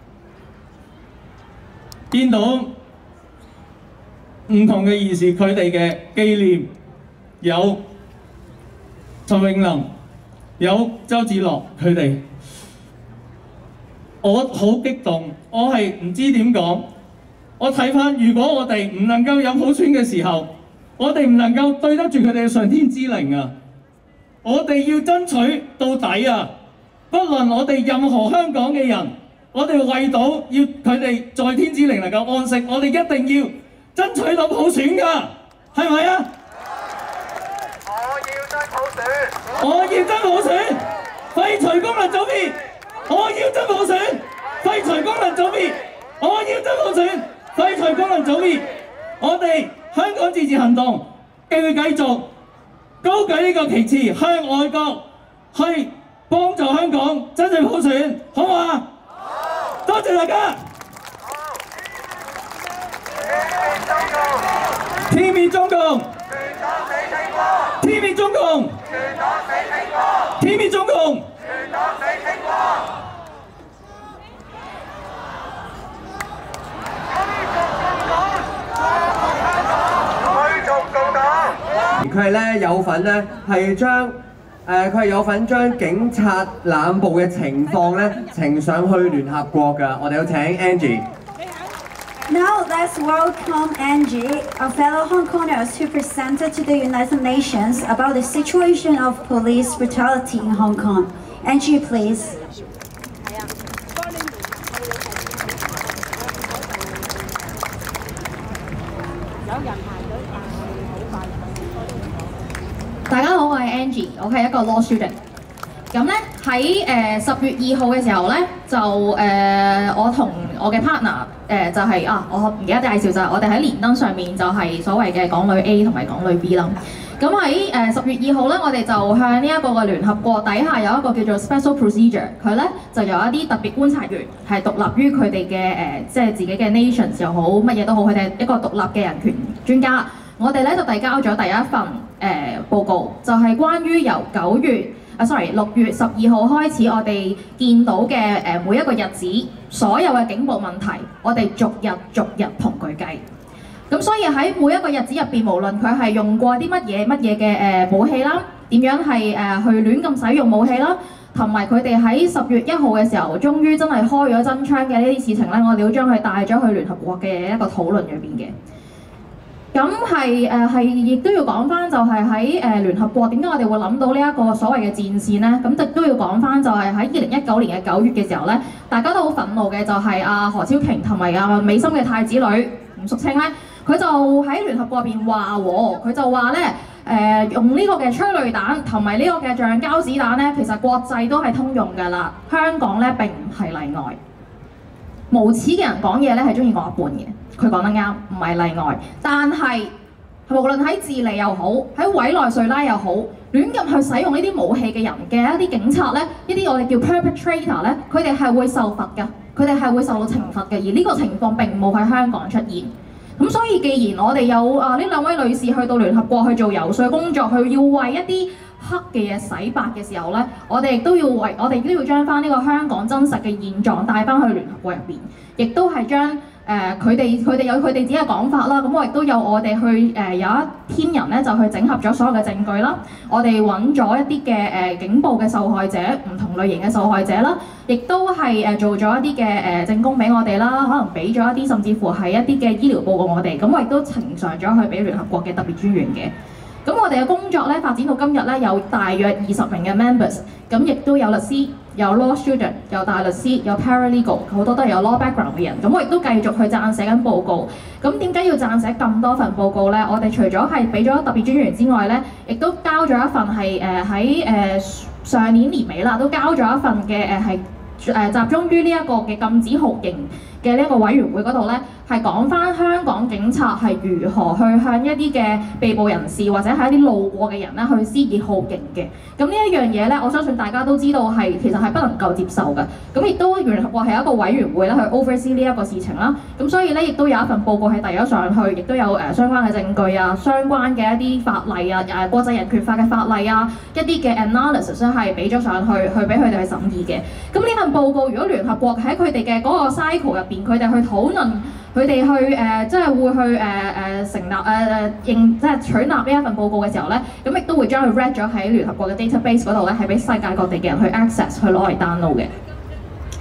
見到唔同嘅義士，佢哋嘅紀念有陳永林。有周梓樂佢哋，我好激動，我係唔知點講。我睇返，如果我哋唔能夠有普選嘅時候，我哋唔能夠對得住佢哋嘅上天之靈啊！我哋要爭取到底啊！不論我哋任何香港嘅人， 我哋為到要佢哋在天之靈能夠安息，我哋一定要爭取到普選㗎，係咪啊？ 我要真普選， 我要真普選，廢除功能組別。我要真普選，廢除功能組別。我要真普選，廢除功能組別。我哋香港自治行動繼會繼續高舉呢個旗幟，向外國去幫助香港爭取普選，好嘛？好，多謝大家。天滅中共，天滅中共，天滅中共。 佢係咧有份咧係將誒佢係有份將警察濫捕嘅情況咧呈上去聯合國㗎。我哋有請 Angie。 Now let's welcome Angie, a fellow Hong Kongers who presented to the United Nations about the situation of police brutality in Hong Kong. Angie, please. 大家好，我係 Angie， 我係一個 law student。咁咧喺誒十月二號嘅時候咧，就誒、呃、我同我嘅 partner 誒、呃、就係、是、啊，我而家介紹就係我哋喺連登上面就係所謂嘅港女 A 同埋港女 B 啦。咁喺誒十月二號咧，我哋就向呢一個嘅聯合國底下有一個叫做 special procedure， 佢咧就有一啲特別觀察員係獨立於佢哋嘅誒，即係自己嘅 nations 又好，乜嘢都好，佢哋一個獨立嘅人權專家。我哋咧就遞交咗第一份誒、呃、報告，就係、是、關於由九月啊 sorry 六月十二號開始，我哋見到嘅誒、呃、每一個日子，所有嘅警暴問題，我哋逐日逐日同佢計。咁所以喺每一個日子入邊，無論佢係用過啲乜嘢乜嘢嘅誒武器啦，點樣係誒、呃、去亂咁使用武器啦，同埋佢哋喺十月一號嘅時候，終於真係開咗真槍嘅呢啲事情咧，我哋都將佢帶咗去聯合國嘅一個討論裏邊嘅。咁係誒係，亦都要講翻就係喺誒聯合國點解我哋會諗到呢一個所謂嘅戰線咧？咁亦都要講翻就係喺二零一九年嘅九月嘅時候咧，大家都好憤怒嘅就係阿何超瓊同埋阿美心嘅太子女吳淑清咧，佢就喺聯合國入邊話喎，佢就話咧誒用呢個嘅催淚彈同埋呢個嘅橡膠子彈咧，其實國際都係通用㗎啦，香港咧並唔係例外。無恥嘅人講嘢咧係中意講一半嘅。佢講得啱，唔係例外。但係無論喺智利又好，喺委內瑞拉又好，亂咁去使用呢啲武器嘅人嘅一啲警察咧，呢啲我哋叫 perpetrator 咧，佢哋係會受罰㗎，佢哋係會受到懲罰嘅。而呢個情況並冇喺香港出現。咁所以既然我哋有啊呢兩位女士去到聯合國去做游說工作，去要為一啲黑嘅嘢洗白嘅時候咧，我哋亦都要為我哋都要將翻呢個香港真實嘅現狀帶翻去聯合國入邊，亦都係將。誒佢哋佢哋有佢哋自己嘅講法啦，咁我亦都有我哋去誒、呃、有一 team 人咧就去整合咗所有嘅證據啦，我哋揾咗一啲嘅誒警暴嘅受害者，唔同類型嘅受害者啦，亦都係誒做咗一啲嘅誒證供俾我哋啦，可能俾咗一啲甚至乎係一啲嘅醫療報告我哋，咁我亦都呈上咗去俾聯合國嘅特別專員嘅。咁我哋嘅工作咧發展到今日咧有大約二十名嘅 members， 咁亦都有律師、有 law student、有大律師、有 paralegal， 好多都係有 law background 嘅人。咁我亦都繼續去撰寫緊報告。咁點解要撰寫咁多份報告咧？我哋除咗係俾咗特別專員之外咧，亦都交咗一份係誒喺誒上年年尾啦，都交咗一份嘅誒係誒集中於呢一個嘅禁止酷刑嘅呢一個委員會嗰度咧，係講翻香港警察係如何去向一啲嘅被捕人士或者係一啲路過嘅人咧去施以酷刑嘅。咁呢一樣嘢咧，我相信大家都知道係其實係不能夠接受嘅。咁亦都聯合國係一個委員會咧去 oversee 呢一個事情啦。咁所以咧亦都有一份報告係遞咗上去，亦都有誒相關嘅證據啊、相關嘅一啲法例啊、誒國際人權法嘅法例啊、一啲嘅 analysis 咧係俾咗上去，去俾佢哋去審議嘅。咁呢份報告如果聯合國喺佢哋嘅嗰個 cycle 入邊，佢哋去討論。佢哋去誒、呃，即係會去誒誒、呃、成立誒誒、呃、認，即係取納呢一份報告嘅時候咧，咁亦都會將佢 read 咗喺聯合國嘅 database 嗰度咧，係俾世界各地嘅人去 access 去攞嚟 download 嘅。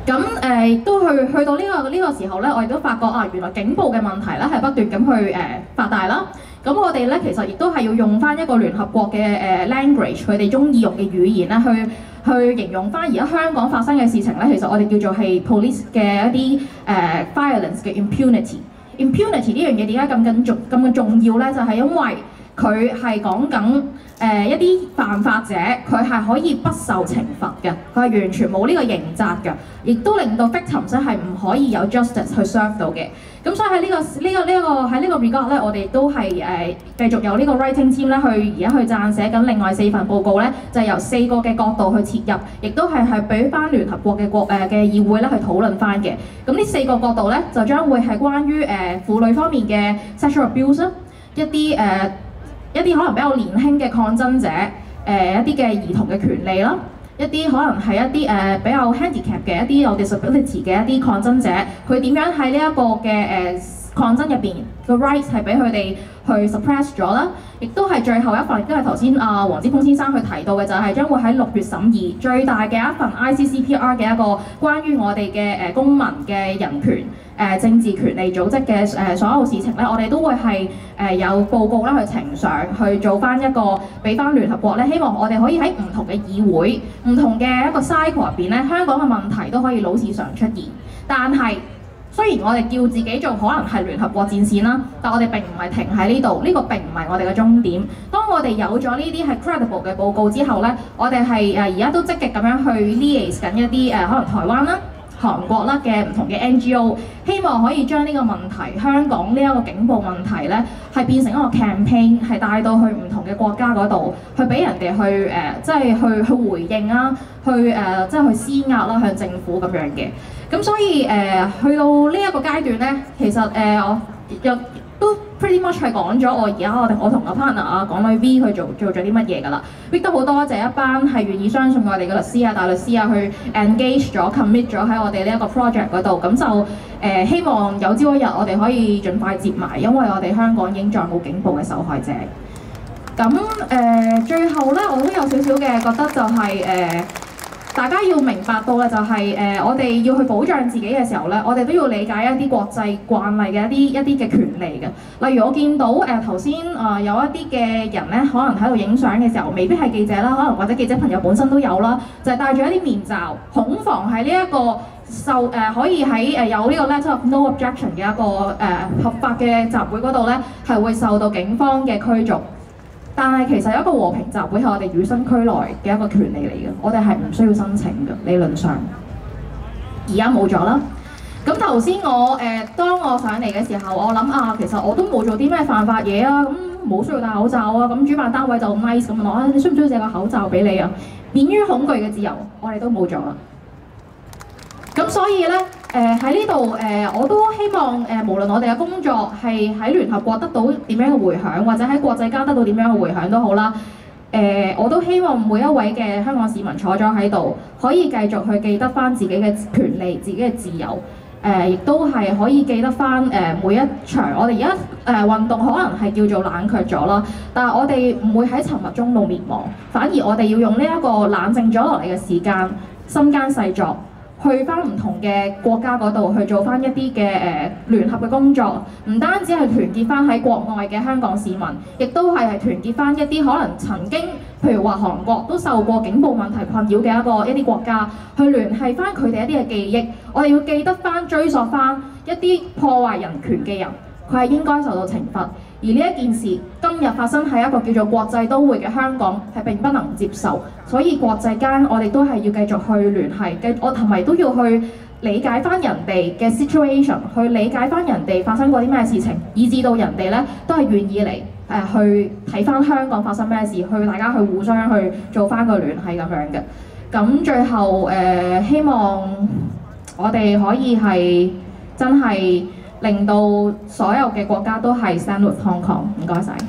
咁誒、呃、都去去到呢、這個呢、這個時候咧，我亦都發覺啊，原來警暴嘅問題咧係不斷咁去誒、呃、發大啦。咁我哋咧其實亦都係要用翻一個聯合國嘅誒、呃、language，佢哋中意用嘅語言咧去去形容翻而家香港發生嘅事情咧，其實我哋叫做係 police 嘅一啲誒、呃、violence 嘅 impunity。impunity 呢樣嘢點解咁緊重咁嘅重要咧？就係、是、因為佢係講緊誒一啲犯法者，佢係可以不受懲罰嘅，佢係完全冇呢個刑責嘅，亦都令到 victims 係唔可以有 justice 去 serve 到嘅。咁所以喺呢、這個呢、這個呢一、這個喺呢個 regard 咧，我哋都係誒、呃、繼續有呢個 writing team 咧，去而家去撰寫緊另外四份報告咧，就係、由四個嘅角度去切入，亦都係係俾翻聯合國嘅國誒嘅議會咧去討論翻嘅。咁呢四個角度咧，就將會係關於誒、呃、婦女方面嘅 sexual abuse 一啲誒。呃一啲可能比較年輕嘅抗爭者，誒、呃、一啲嘅兒童嘅權利啦，一啲可能係一啲誒、呃、比較 handicap 嘅一啲有 disability 嘅一啲抗爭者，佢點樣喺呢一個嘅誒、呃、抗爭入邊個 rights 係俾佢哋去 suppress 咗啦，亦都係最後一份，因為頭先阿黃之鋒先生佢提到嘅就係將會喺六月審議最大嘅一份 I C C P R 嘅一個關於我哋嘅誒公民嘅人權誒、呃、政治權利組織嘅誒、呃、所有事情咧，我哋都會係誒、呃、有報告啦去呈上去做翻一個俾翻聯合國咧，希望我哋可以喺唔同嘅議會、唔同嘅一個 cycle 入邊咧，香港嘅問題都可以老是常出現，但係。雖然我哋叫自己做可能係聯合國戰線啦，但我哋並唔係停喺呢度，呢、這個並唔係我哋嘅終點。當我哋有咗呢啲係 credible 嘅報告之後咧，我哋係誒而家都積極咁樣去 liaise 緊一啲誒、呃、可能台灣啦、韓國啦嘅唔同嘅 N G O， 希望可以將呢個問題、香港呢一個警暴問題咧，係變成一個 campaign， 係帶到去唔同嘅國家嗰度，去俾人哋去誒、呃，即係去去回應啦，去誒、呃、即係去施壓啦，向政府咁樣嘅。咁所以誒、呃，去到呢一個階段咧，其實誒、呃、我又都 pretty much 係講咗我而家我哋我同個 partner 啊港女 V 去做做咗啲乜嘢㗎啦。亦都好多謝一班係願意相信我哋嘅律師啊、大律師啊，去 engage 咗、commit 咗喺我哋呢一個 project 嗰度。咁就誒、呃、希望有朝一日我哋可以盡快接埋，因為我哋香港已經再冇警暴嘅受害者。咁誒、呃、最後咧，我都有少少嘅覺得就係、是、誒。呃大家要明白到嘅就係、是、誒、呃，我哋要去保障自己嘅時候咧，我哋都要理解一啲國際慣例嘅一啲一啲嘅權利嘅。例如我見到誒頭先誒有一啲嘅人咧，可能喺度影相嘅時候，未必係記者啦，可能或者記者朋友本身都有啦，就係、是、戴住一啲面罩，恐防喺呢一個受誒、呃、可以喺誒有呢個 letter of no objection 嘅一個誒、呃、合法嘅集會嗰度咧，係會受到警方嘅驅逐。但係其實一個和平集會係我哋與生俱來嘅一個權利嚟嘅，我哋係唔需要申請嘅，理論上。而家冇咗啦。咁頭先我誒、呃、當我上嚟嘅時候，我諗啊，其實我都冇做啲咩犯法嘢啊，咁冇需要戴口罩啊，咁主辦單位就 nice 咁問我，你需唔需要借個口罩俾你啊？免於恐懼嘅自由，我哋都冇咗啦。咁所以咧，誒喺呢度誒，我都希望誒、呃，無論我哋嘅工作係喺聯合國得到點樣嘅迴響，或者喺國際間得到點樣嘅迴響都好啦。誒、呃，我都希望每一位嘅香港市民坐咗喺度，可以繼續去記得翻自己嘅權利、自己嘅自由。誒、呃，亦都係可以記得翻誒、呃、每一場我哋而家誒運動可能係叫做冷卻咗啦，但係我哋唔會喺沉默中度滅亡，反而我哋要用呢一個冷靜咗落嚟嘅時間，心間細作。去翻唔同嘅國家嗰度去做翻一啲嘅誒聯合嘅工作，唔單止係團結翻喺國外嘅香港市民，亦都係係團結翻一啲可能曾經，譬如話韓國都受過警暴問題困擾嘅一個一啲國家，去聯繫翻佢哋一啲嘅記憶。我哋要記得翻追溯翻一啲破壞人權嘅人，佢係應該受到懲罰。而呢一件事今日發生喺一個叫做國際都會嘅香港，係並不能接受。所以國際間我哋都係要繼續去聯繫，繼我同埋都要去理解翻人哋嘅 situation， 去理解翻人哋發生過啲咩事情，以至到人哋咧都係願意嚟誒、呃、去睇翻香港發生咩事，去大家去互相去做翻個聯繫咁樣嘅。咁最後誒、呃、希望我哋可以係真係令到所有嘅國家都係 stand with Hong Kong。唔該晒。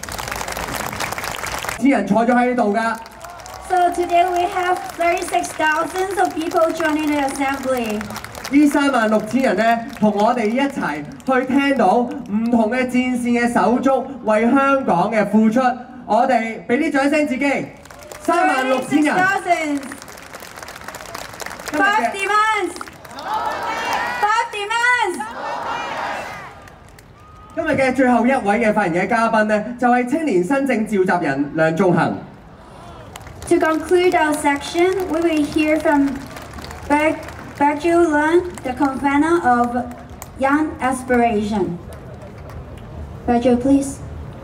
啲人坐咗喺度㗎。 So today we have thirty-six thousand of people joining the assembly. 呢三萬六千人咧，同我哋一齊去聽到唔同嘅戰線嘅手足為香港嘅付出，我哋俾啲掌聲自己。三萬六千人。 Five demands. Five demands。 今日嘅最後一位嘅發言嘅嘉賓呢，就係青年新政召集人梁頌恆。 To conclude our section, we will hear from Beg Baju Lan, the convener of Young Aspiration. Baju, please.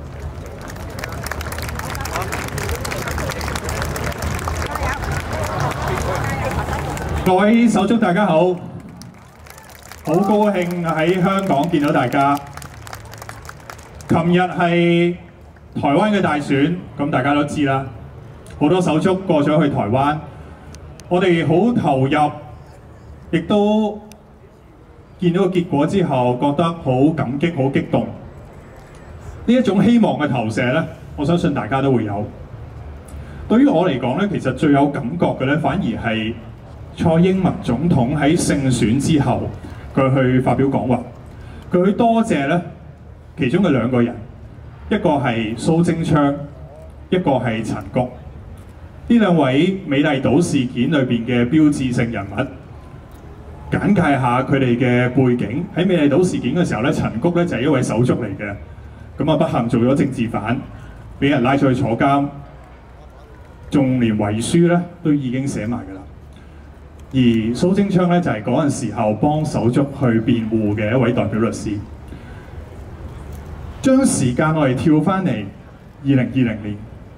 各位手足大家好，好高興喺香港見到大家。琴日係台灣嘅大選，咁大家都知啦，好多手足過咗去台灣，我哋好投入，亦都見到個結果之後，覺得好感激、好激動。呢一種希望嘅投射呢，我相信大家都會有。對於我嚟講呢，其實最有感覺嘅呢，反而係蔡英文總統喺勝選之後，佢去發表講話，佢去多謝呢其中嘅兩個人，一個係蘇貞昌，一個係陳菊。呢兩位美麗島事件裏邊嘅標誌性人物，簡介下佢哋嘅背景。喺美麗島事件嘅時候咧，陳菊咧就係一位手足嚟嘅，咁啊不幸做咗政治犯，俾人拉咗去坐監，仲連遺書咧都已經寫埋㗎啦。而蘇貞昌咧就係嗰陣時候幫手足去辯護嘅一位代表律師。將時間我哋跳翻嚟二零二零年，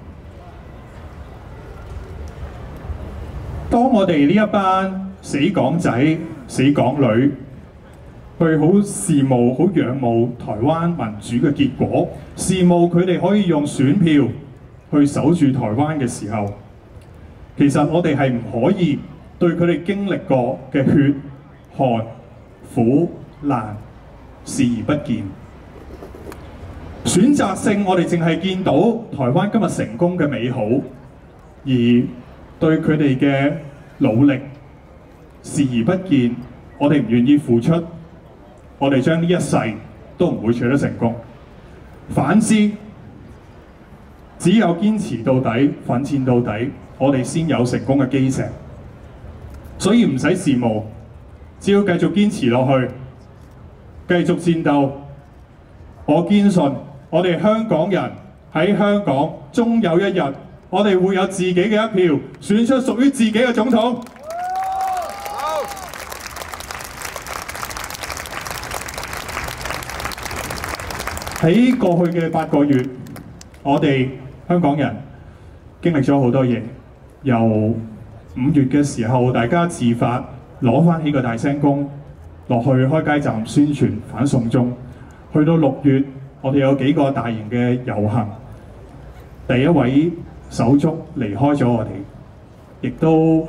當我哋呢一班死港仔、死港女，去好羨慕、好仰慕台灣民主嘅結果，羨慕佢哋可以用選票去守住台灣嘅時候，其實我哋係唔可以對佢哋經歷過嘅血、汗、苦、難視而不見。選擇性，我哋淨係見到台灣今日成功嘅美好，而對佢哋嘅努力視而不見，我哋唔願意付出，我哋將呢一世都唔會取得成功。反之，只有堅持到底、奮戰到底，我哋先有成功嘅基石。所以唔使羨慕，只要繼續堅持落去，繼續戰鬥，我堅信。我哋香港人喺香港，終有一日，我哋會有自己嘅一票，選出屬於自己嘅總統。喺過去嘅八個月，我哋香港人經歷咗好多嘢。由五月嘅時候，大家自發攞翻起個大聲公落去開街站宣傳反送中，去到六月。我哋有幾個大型嘅遊行，第一位手足離開咗我哋，亦都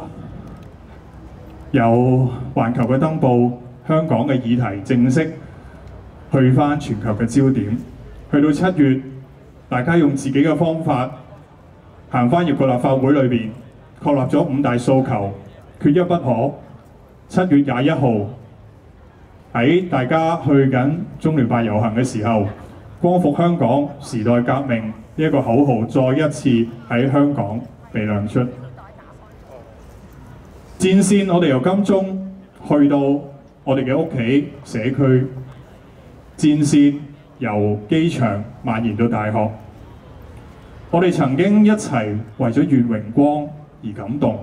有環球嘅登報，香港嘅議題正式去返全球嘅焦點。去到七月，大家用自己嘅方法行返入個立法會裏邊，確立咗五大訴求，缺一不可。七月廿一號喺大家去緊中聯辦遊行嘅時候，光復香港、時代革命呢一個口號再一次喺香港被亮出。戰線我哋由金鐘去到我哋嘅屋企社區，戰線由機場蔓延到大學。我哋曾經一齊為咗願榮光而感動，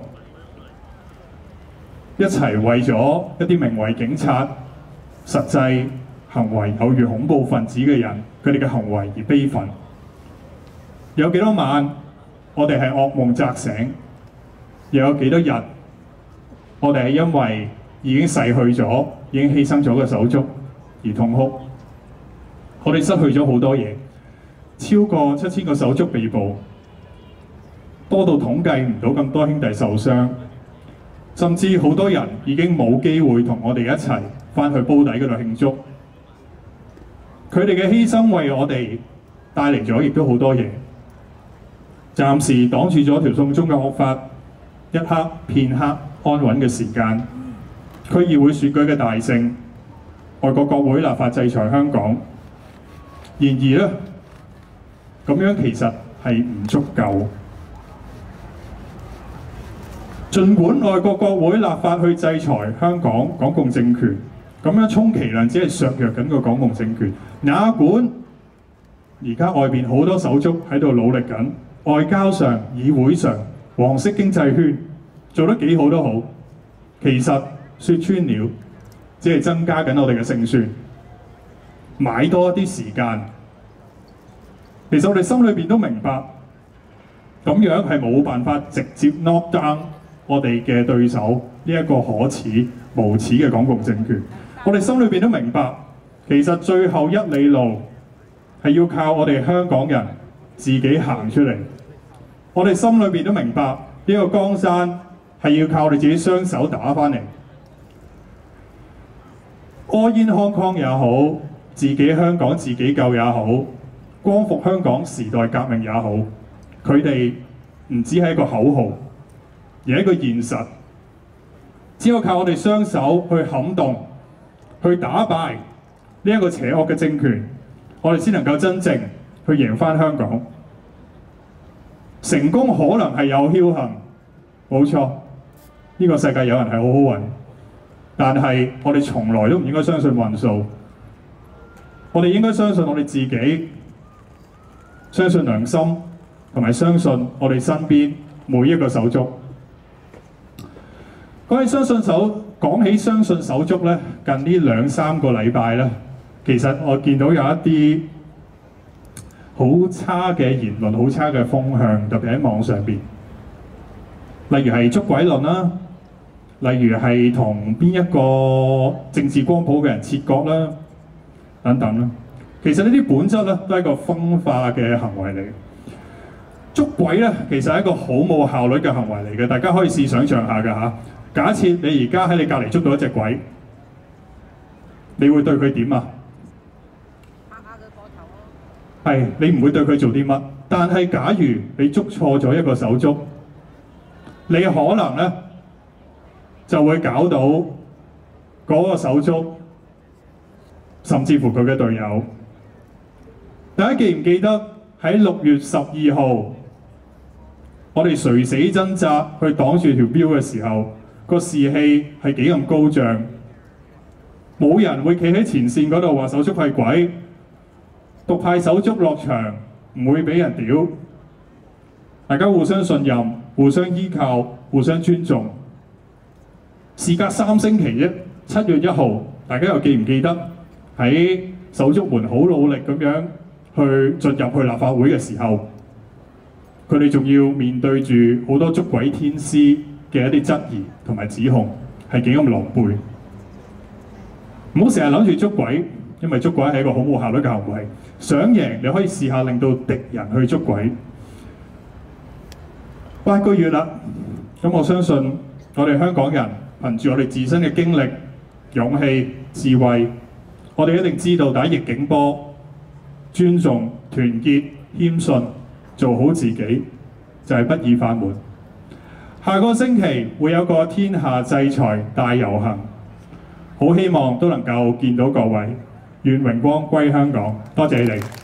一齊為咗一啲名為警察，實際行為有如恐怖分子嘅人，佢哋嘅行為而悲憤。有幾多晚我哋係噩夢扎醒，又有幾多日我哋係因為已經逝去咗、已經犧牲咗嘅手足而痛哭。我哋失去咗好多嘢，超過七千個手足被捕，多到統計唔到咁多兄弟受傷，甚至好多人已經冇機會同我哋一齊返去煲底嗰度慶祝。佢哋嘅犧牲為我哋帶嚟咗亦都好多嘢，暫時擋住咗條送中嘅惡法，一刻片刻安穩嘅時間，區議會選舉嘅大勝，外國國會立法制裁香港。然而咧，咁樣其實係唔足夠。 儘管外國國會立法去制裁香港港共政權，咁樣充其量只係削弱緊個港共政權。哪管而家外邊好多手足喺度努力緊，外交上、議會上、黃色經濟圈做得幾好都好，其實説穿了，只係增加緊我哋嘅勝算，買多一啲時間。其實我哋心裏邊都明白，咁樣係冇辦法直接 knock down 我哋嘅對手呢一個可恥無恥嘅港共政權。我哋心裏邊都明白，其實最後一里路係要靠我哋香港人自己行出嚟。我哋心裏邊都明白，呢個江山係要靠我哋自己雙手打返嚟。All in Hong Kong 也好，自己香港自己救也好，光復香港時代革命也好，佢哋唔止係一個口號，而係一個現實。只有靠我哋雙手去撼動、去打敗呢一個邪惡嘅政權，我哋先能夠真正去贏返香港。成功可能係有僥倖，冇錯，呢個世界有人係好好運，但係我哋從來都唔應該相信運數。我哋應該相信我哋自己，相信良心，同埋相信我哋身邊每一個手足。講起相信手，講起相信手足咧，近呢兩三個禮拜咧，其實我見到有一啲好差嘅言論、好差嘅風向，特別喺網上邊。例如係捉鬼論啦，例如係同邊一個政治光譜嘅人切割啦，等等啦。其實呢啲本質咧都係一個分化嘅行為嚟。捉鬼咧其實係一個好冇效率嘅行為嚟嘅，大家可以試想像下㗎嚇。假設你而家喺你隔離捉到一隻鬼，你會對佢點啊？係，你唔會對佢做啲乜。但係假如你捉錯咗一個手足，你可能咧就會搞到嗰個手足，甚至乎佢嘅隊友。大家記唔記得喺六月十二號，我哋垂死掙扎去擋住條標嘅時候，個士氣係幾咁高漲？冇人會企喺前線嗰度話手足係鬼。獨派手足落場唔會俾人屌，大家互相信任、互相依靠、互相尊重。事隔三星期啫，七月一號，大家又記唔記得喺手足們好努力咁樣去進入去立法會嘅時候，佢哋仲要面對住好多捉鬼天師嘅一啲質疑同埋指控，係幾咁狼狽。唔好成日諗住捉鬼，因為捉鬼係一個好冇效率嘅行為。想贏你可以試下令到敵人去捉鬼。八個月啦，咁我相信我哋香港人憑住我哋自身嘅經歷、勇氣、智慧，我哋一定知道打逆境波，尊重、團結、謙遜，做好自己就係不二法門。下個星期會有個天下制裁大遊行，好希望都能夠見到各位。願榮光歸香港，多謝你哋。